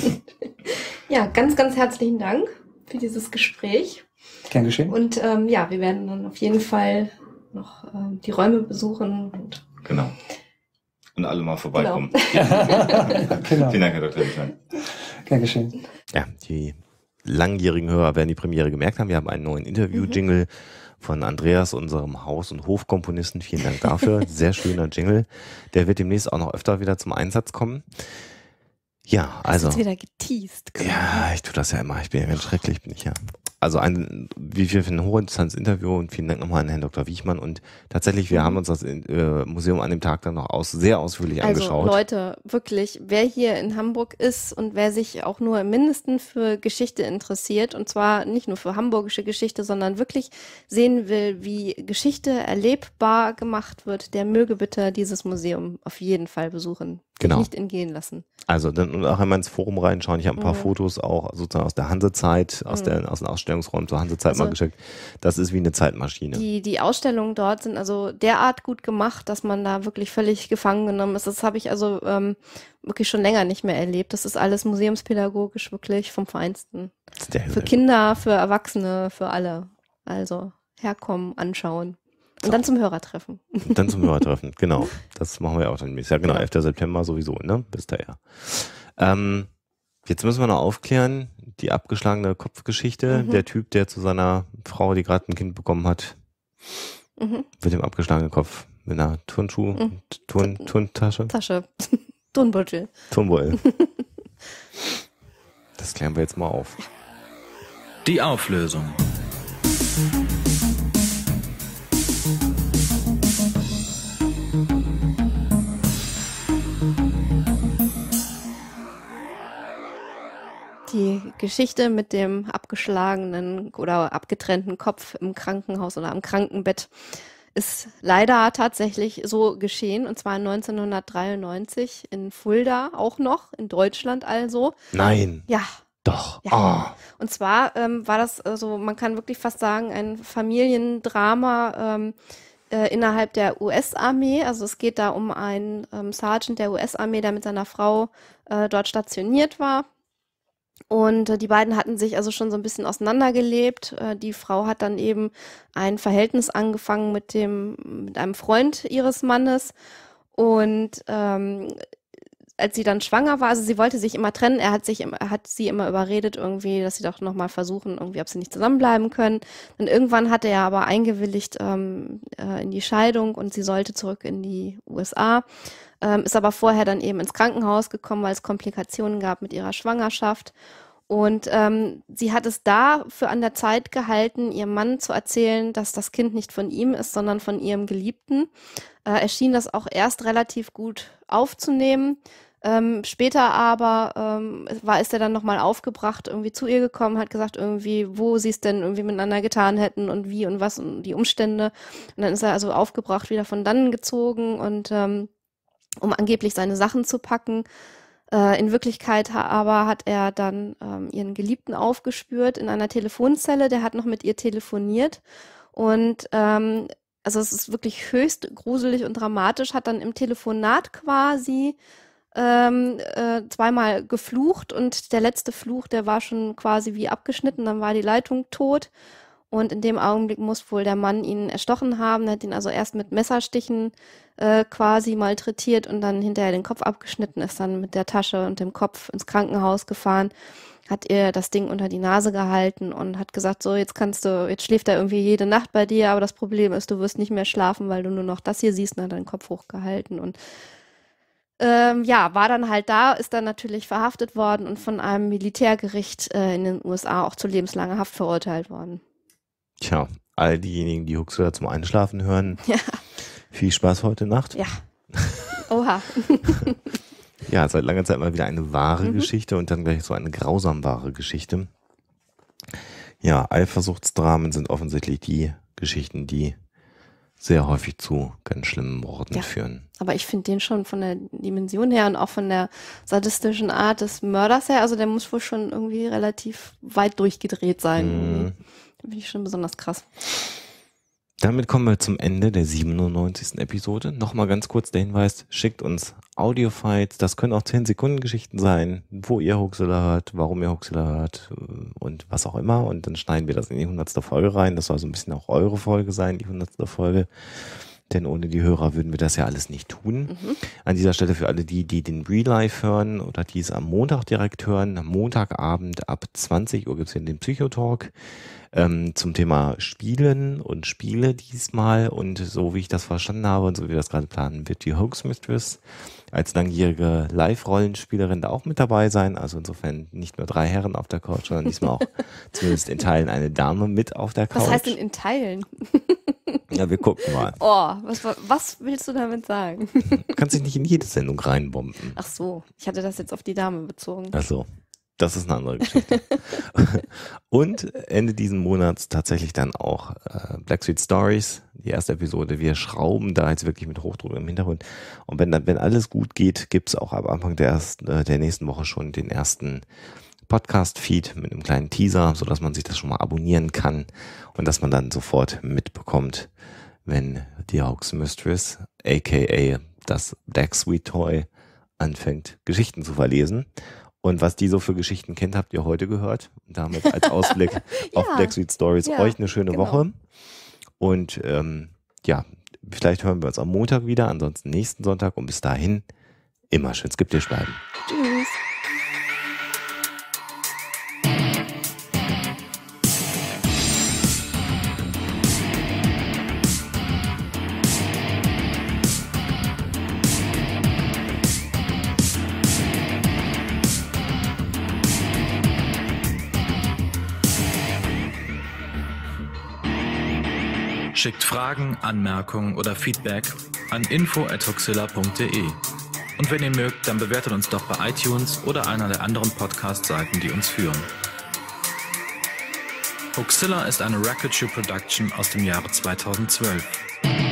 Ja, ganz, ganz herzlichen Dank für dieses Gespräch. Gern geschehen. Und ähm, ja, wir werden dann auf jeden Fall noch ähm, die Räume besuchen. Und genau. Und alle mal vorbeikommen. Genau. Genau. Vielen Dank, Herr Doktor Wichmann. Gern geschehen. Ja, die langjährigen Hörer werden die Premiere gemerkt haben. Wir haben einen neuen Interview-Jingle mhm. von Andreas, unserem Haus- und Hofkomponisten. Vielen Dank dafür. Sehr schöner Jingle. Der wird demnächst auch noch öfter wieder zum Einsatz kommen. Ja, also. Hast du wieder geteased. Ja, ich tue das ja immer. Ich bin ja ganz schrecklich, bin ich ja. Also ein, wie viel für ein hochinteressantes Interview und vielen Dank nochmal an Herrn Doktor Wichmann. Und tatsächlich, wir mhm. haben uns das äh, Museum an dem Tag dann noch aus, sehr ausführlich also, angeschaut. Also Leute, wirklich, wer hier in Hamburg ist und wer sich auch nur im Mindesten für Geschichte interessiert, und zwar nicht nur für hamburgische Geschichte, sondern wirklich sehen will, wie Geschichte erlebbar gemacht wird, der möge bitte dieses Museum auf jeden Fall besuchen. Genau. Nicht entgehen lassen. Also dann auch einmal ins Forum reinschauen. Ich habe ein paar mhm. Fotos auch sozusagen aus der Hansezeit, aus, mhm. der, aus den Ausstellungsräumen zur Hansezeit also mal geschickt. Das ist wie eine Zeitmaschine. Die, die Ausstellungen dort sind also derart gut gemacht, dass man da wirklich völlig gefangen genommen ist. Das habe ich also ähm, wirklich schon länger nicht mehr erlebt. Das ist alles museumspädagogisch wirklich vom Feinsten. Für Kinder, für Erwachsene, für alle. Also herkommen, anschauen. Und so. Dann zum Hörertreffen. Dann zum Hörertreffen, genau. Das machen wir ja auch dann nächstes Jahr. Genau, ja. elften September sowieso, ne? Bis daher. Ähm, jetzt müssen wir noch aufklären, die abgeschlagene Kopfgeschichte. Mhm. Der Typ, der zu seiner Frau, die gerade ein Kind bekommen hat, mhm. mit dem abgeschlagenen Kopf, mit einer Turnschuh, mhm. Turn, Turntasche. Tasche. Turnbeutel. Turnbeutel. Das klären wir jetzt mal auf. Die Auflösung. Die Geschichte mit dem abgeschlagenen oder abgetrennten Kopf im Krankenhaus oder am Krankenbett ist leider tatsächlich so geschehen, und zwar neunzehnhundertdreiundneunzig in Fulda auch noch, in Deutschland also. Nein. Ja. Doch. Ja. Oh. Und zwar ähm, war das, also man kann wirklich fast sagen, ein Familiendrama ähm, äh, innerhalb der U S-Armee. Also es geht da um einen ähm, Sergeant der U S-Armee, der mit seiner Frau äh, dort stationiert war. Und äh, die beiden hatten sich also schon so ein bisschen auseinandergelebt. Äh, die Frau hat dann eben ein Verhältnis angefangen mit dem, mit einem Freund ihres Mannes. Und ähm, als sie dann schwanger war, also sie wollte sich immer trennen, er hat sich, er hat sie immer überredet irgendwie, dass sie doch nochmal versuchen, irgendwie, ob sie nicht zusammenbleiben können. Und irgendwann hatte er aber eingewilligt ähm, äh, in die Scheidung und sie sollte zurück in die U S A. Ähm, ist aber vorher dann eben ins Krankenhaus gekommen, weil es Komplikationen gab mit ihrer Schwangerschaft. Und ähm, sie hat es da für an der Zeit gehalten, ihrem Mann zu erzählen, dass das Kind nicht von ihm ist, sondern von ihrem Geliebten. Äh, er schien das auch erst relativ gut aufzunehmen. Ähm, später aber ähm, war ist er dann nochmal aufgebracht, irgendwie zu ihr gekommen, hat gesagt irgendwie, wo sie es denn irgendwie miteinander getan hätten und wie und was und die Umstände. Und dann ist er also aufgebracht wieder von dannen gezogen und ähm, um angeblich seine Sachen zu packen. Äh, in Wirklichkeit ha- aber hat er dann ähm, ihren Geliebten aufgespürt in einer Telefonzelle, der hat noch mit ihr telefoniert und ähm, also es ist wirklich höchst gruselig und dramatisch, hat dann im Telefonat quasi ähm, äh, zweimal geflucht und der letzte Fluch, der war schon quasi wie abgeschnitten, dann war die Leitung tot und in dem Augenblick muss wohl der Mann ihn erstochen haben, hat ihn also erst mit Messerstichen äh, quasi malträtiert und dann hinterher den Kopf abgeschnitten, ist dann mit der Tasche und dem Kopf ins Krankenhaus gefahren, hat ihr das Ding unter die Nase gehalten und hat gesagt, so jetzt kannst du, jetzt schläft er irgendwie jede Nacht bei dir, aber das Problem ist, du wirst nicht mehr schlafen, weil du nur noch das hier siehst und hat deinen Kopf hochgehalten und ähm, ja, war dann halt da, ist dann natürlich verhaftet worden und von einem Militärgericht äh, in den U S A auch zu lebenslanger Haft verurteilt worden. Tja, all diejenigen, die Huxilla zum Einschlafen hören, Ja. viel Spaß heute Nacht. Ja. Oha. Ja, seit langer Zeit mal wieder eine wahre Mhm. Geschichte und dann gleich so eine grausam wahre Geschichte. Ja, Eifersuchtsdramen sind offensichtlich die Geschichten, die sehr häufig zu ganz schlimmen Morden Ja. führen. Aber ich finde den schon von der Dimension her und auch von der sadistischen Art des Mörders her, also der muss wohl schon irgendwie relativ weit durchgedreht sein. Mhm. irgendwie. Da finde ich schon besonders krass. Damit kommen wir zum Ende der siebenundneunzigsten Episode. Nochmal ganz kurz der Hinweis, schickt uns Audiofiles, das können auch zehn Sekunden Geschichten sein, wo ihr Huxilla hört, warum ihr Huxilla hört und was auch immer. Und dann schneiden wir das in die hundertste Folge rein. Das soll so ein bisschen auch eure Folge sein, die hundertste Folge. Denn ohne die Hörer würden wir das ja alles nicht tun. Mhm. An dieser Stelle für alle die, die den Re-Live hören oder die es am Montag direkt hören, am Montagabend ab zwanzig Uhr gibt es hier den Psychotalk ähm, zum Thema Spielen und Spiele diesmal. Und so wie ich das verstanden habe und so wie wir das gerade planen, wird die Hoax Mistress als langjährige Live-Rollenspielerin da auch mit dabei sein. Also insofern nicht nur drei Herren auf der Couch, sondern diesmal auch zumindest in Teilen eine Dame mit auf der Couch. Was heißt denn in Teilen? Ja, wir gucken mal. Oh, was, was willst du damit sagen? Du kannst dich nicht in jede Sendung reinbomben. Ach so, ich hatte das jetzt auf die Dame bezogen. Also, das ist eine andere Geschichte. Und Ende diesen Monats tatsächlich dann auch äh, Black Sweet Stories, die erste Episode. Wir schrauben da jetzt wirklich mit Hochdruck im Hintergrund. Und wenn dann, wenn alles gut geht, gibt's auch ab Anfang der, ersten, äh, der nächsten Woche schon den ersten Podcast-Feed mit einem kleinen Teaser, sodass man sich das schon mal abonnieren kann und dass man dann sofort mitbekommt, wenn die Hoax Mistress, aka das Black Sweet Toy, anfängt, Geschichten zu verlesen. Und was die so für Geschichten kennt, habt ihr heute gehört. Und damit als Ausblick Ja. auf Black Sweet Stories Ja, euch eine schöne genau. Woche. Und ähm, ja, vielleicht hören wir uns am Montag wieder, ansonsten nächsten Sonntag. Und bis dahin immer schön skeptisch bleiben. Tschüss. Schickt Fragen, Anmerkungen oder Feedback an info at huxilla punkt de. Und wenn ihr mögt, dann bewertet uns doch bei iTunes oder einer der anderen Podcast-Seiten, die uns führen. Huxilla ist eine Record Shoe Production aus dem Jahre zweitausendzwölf.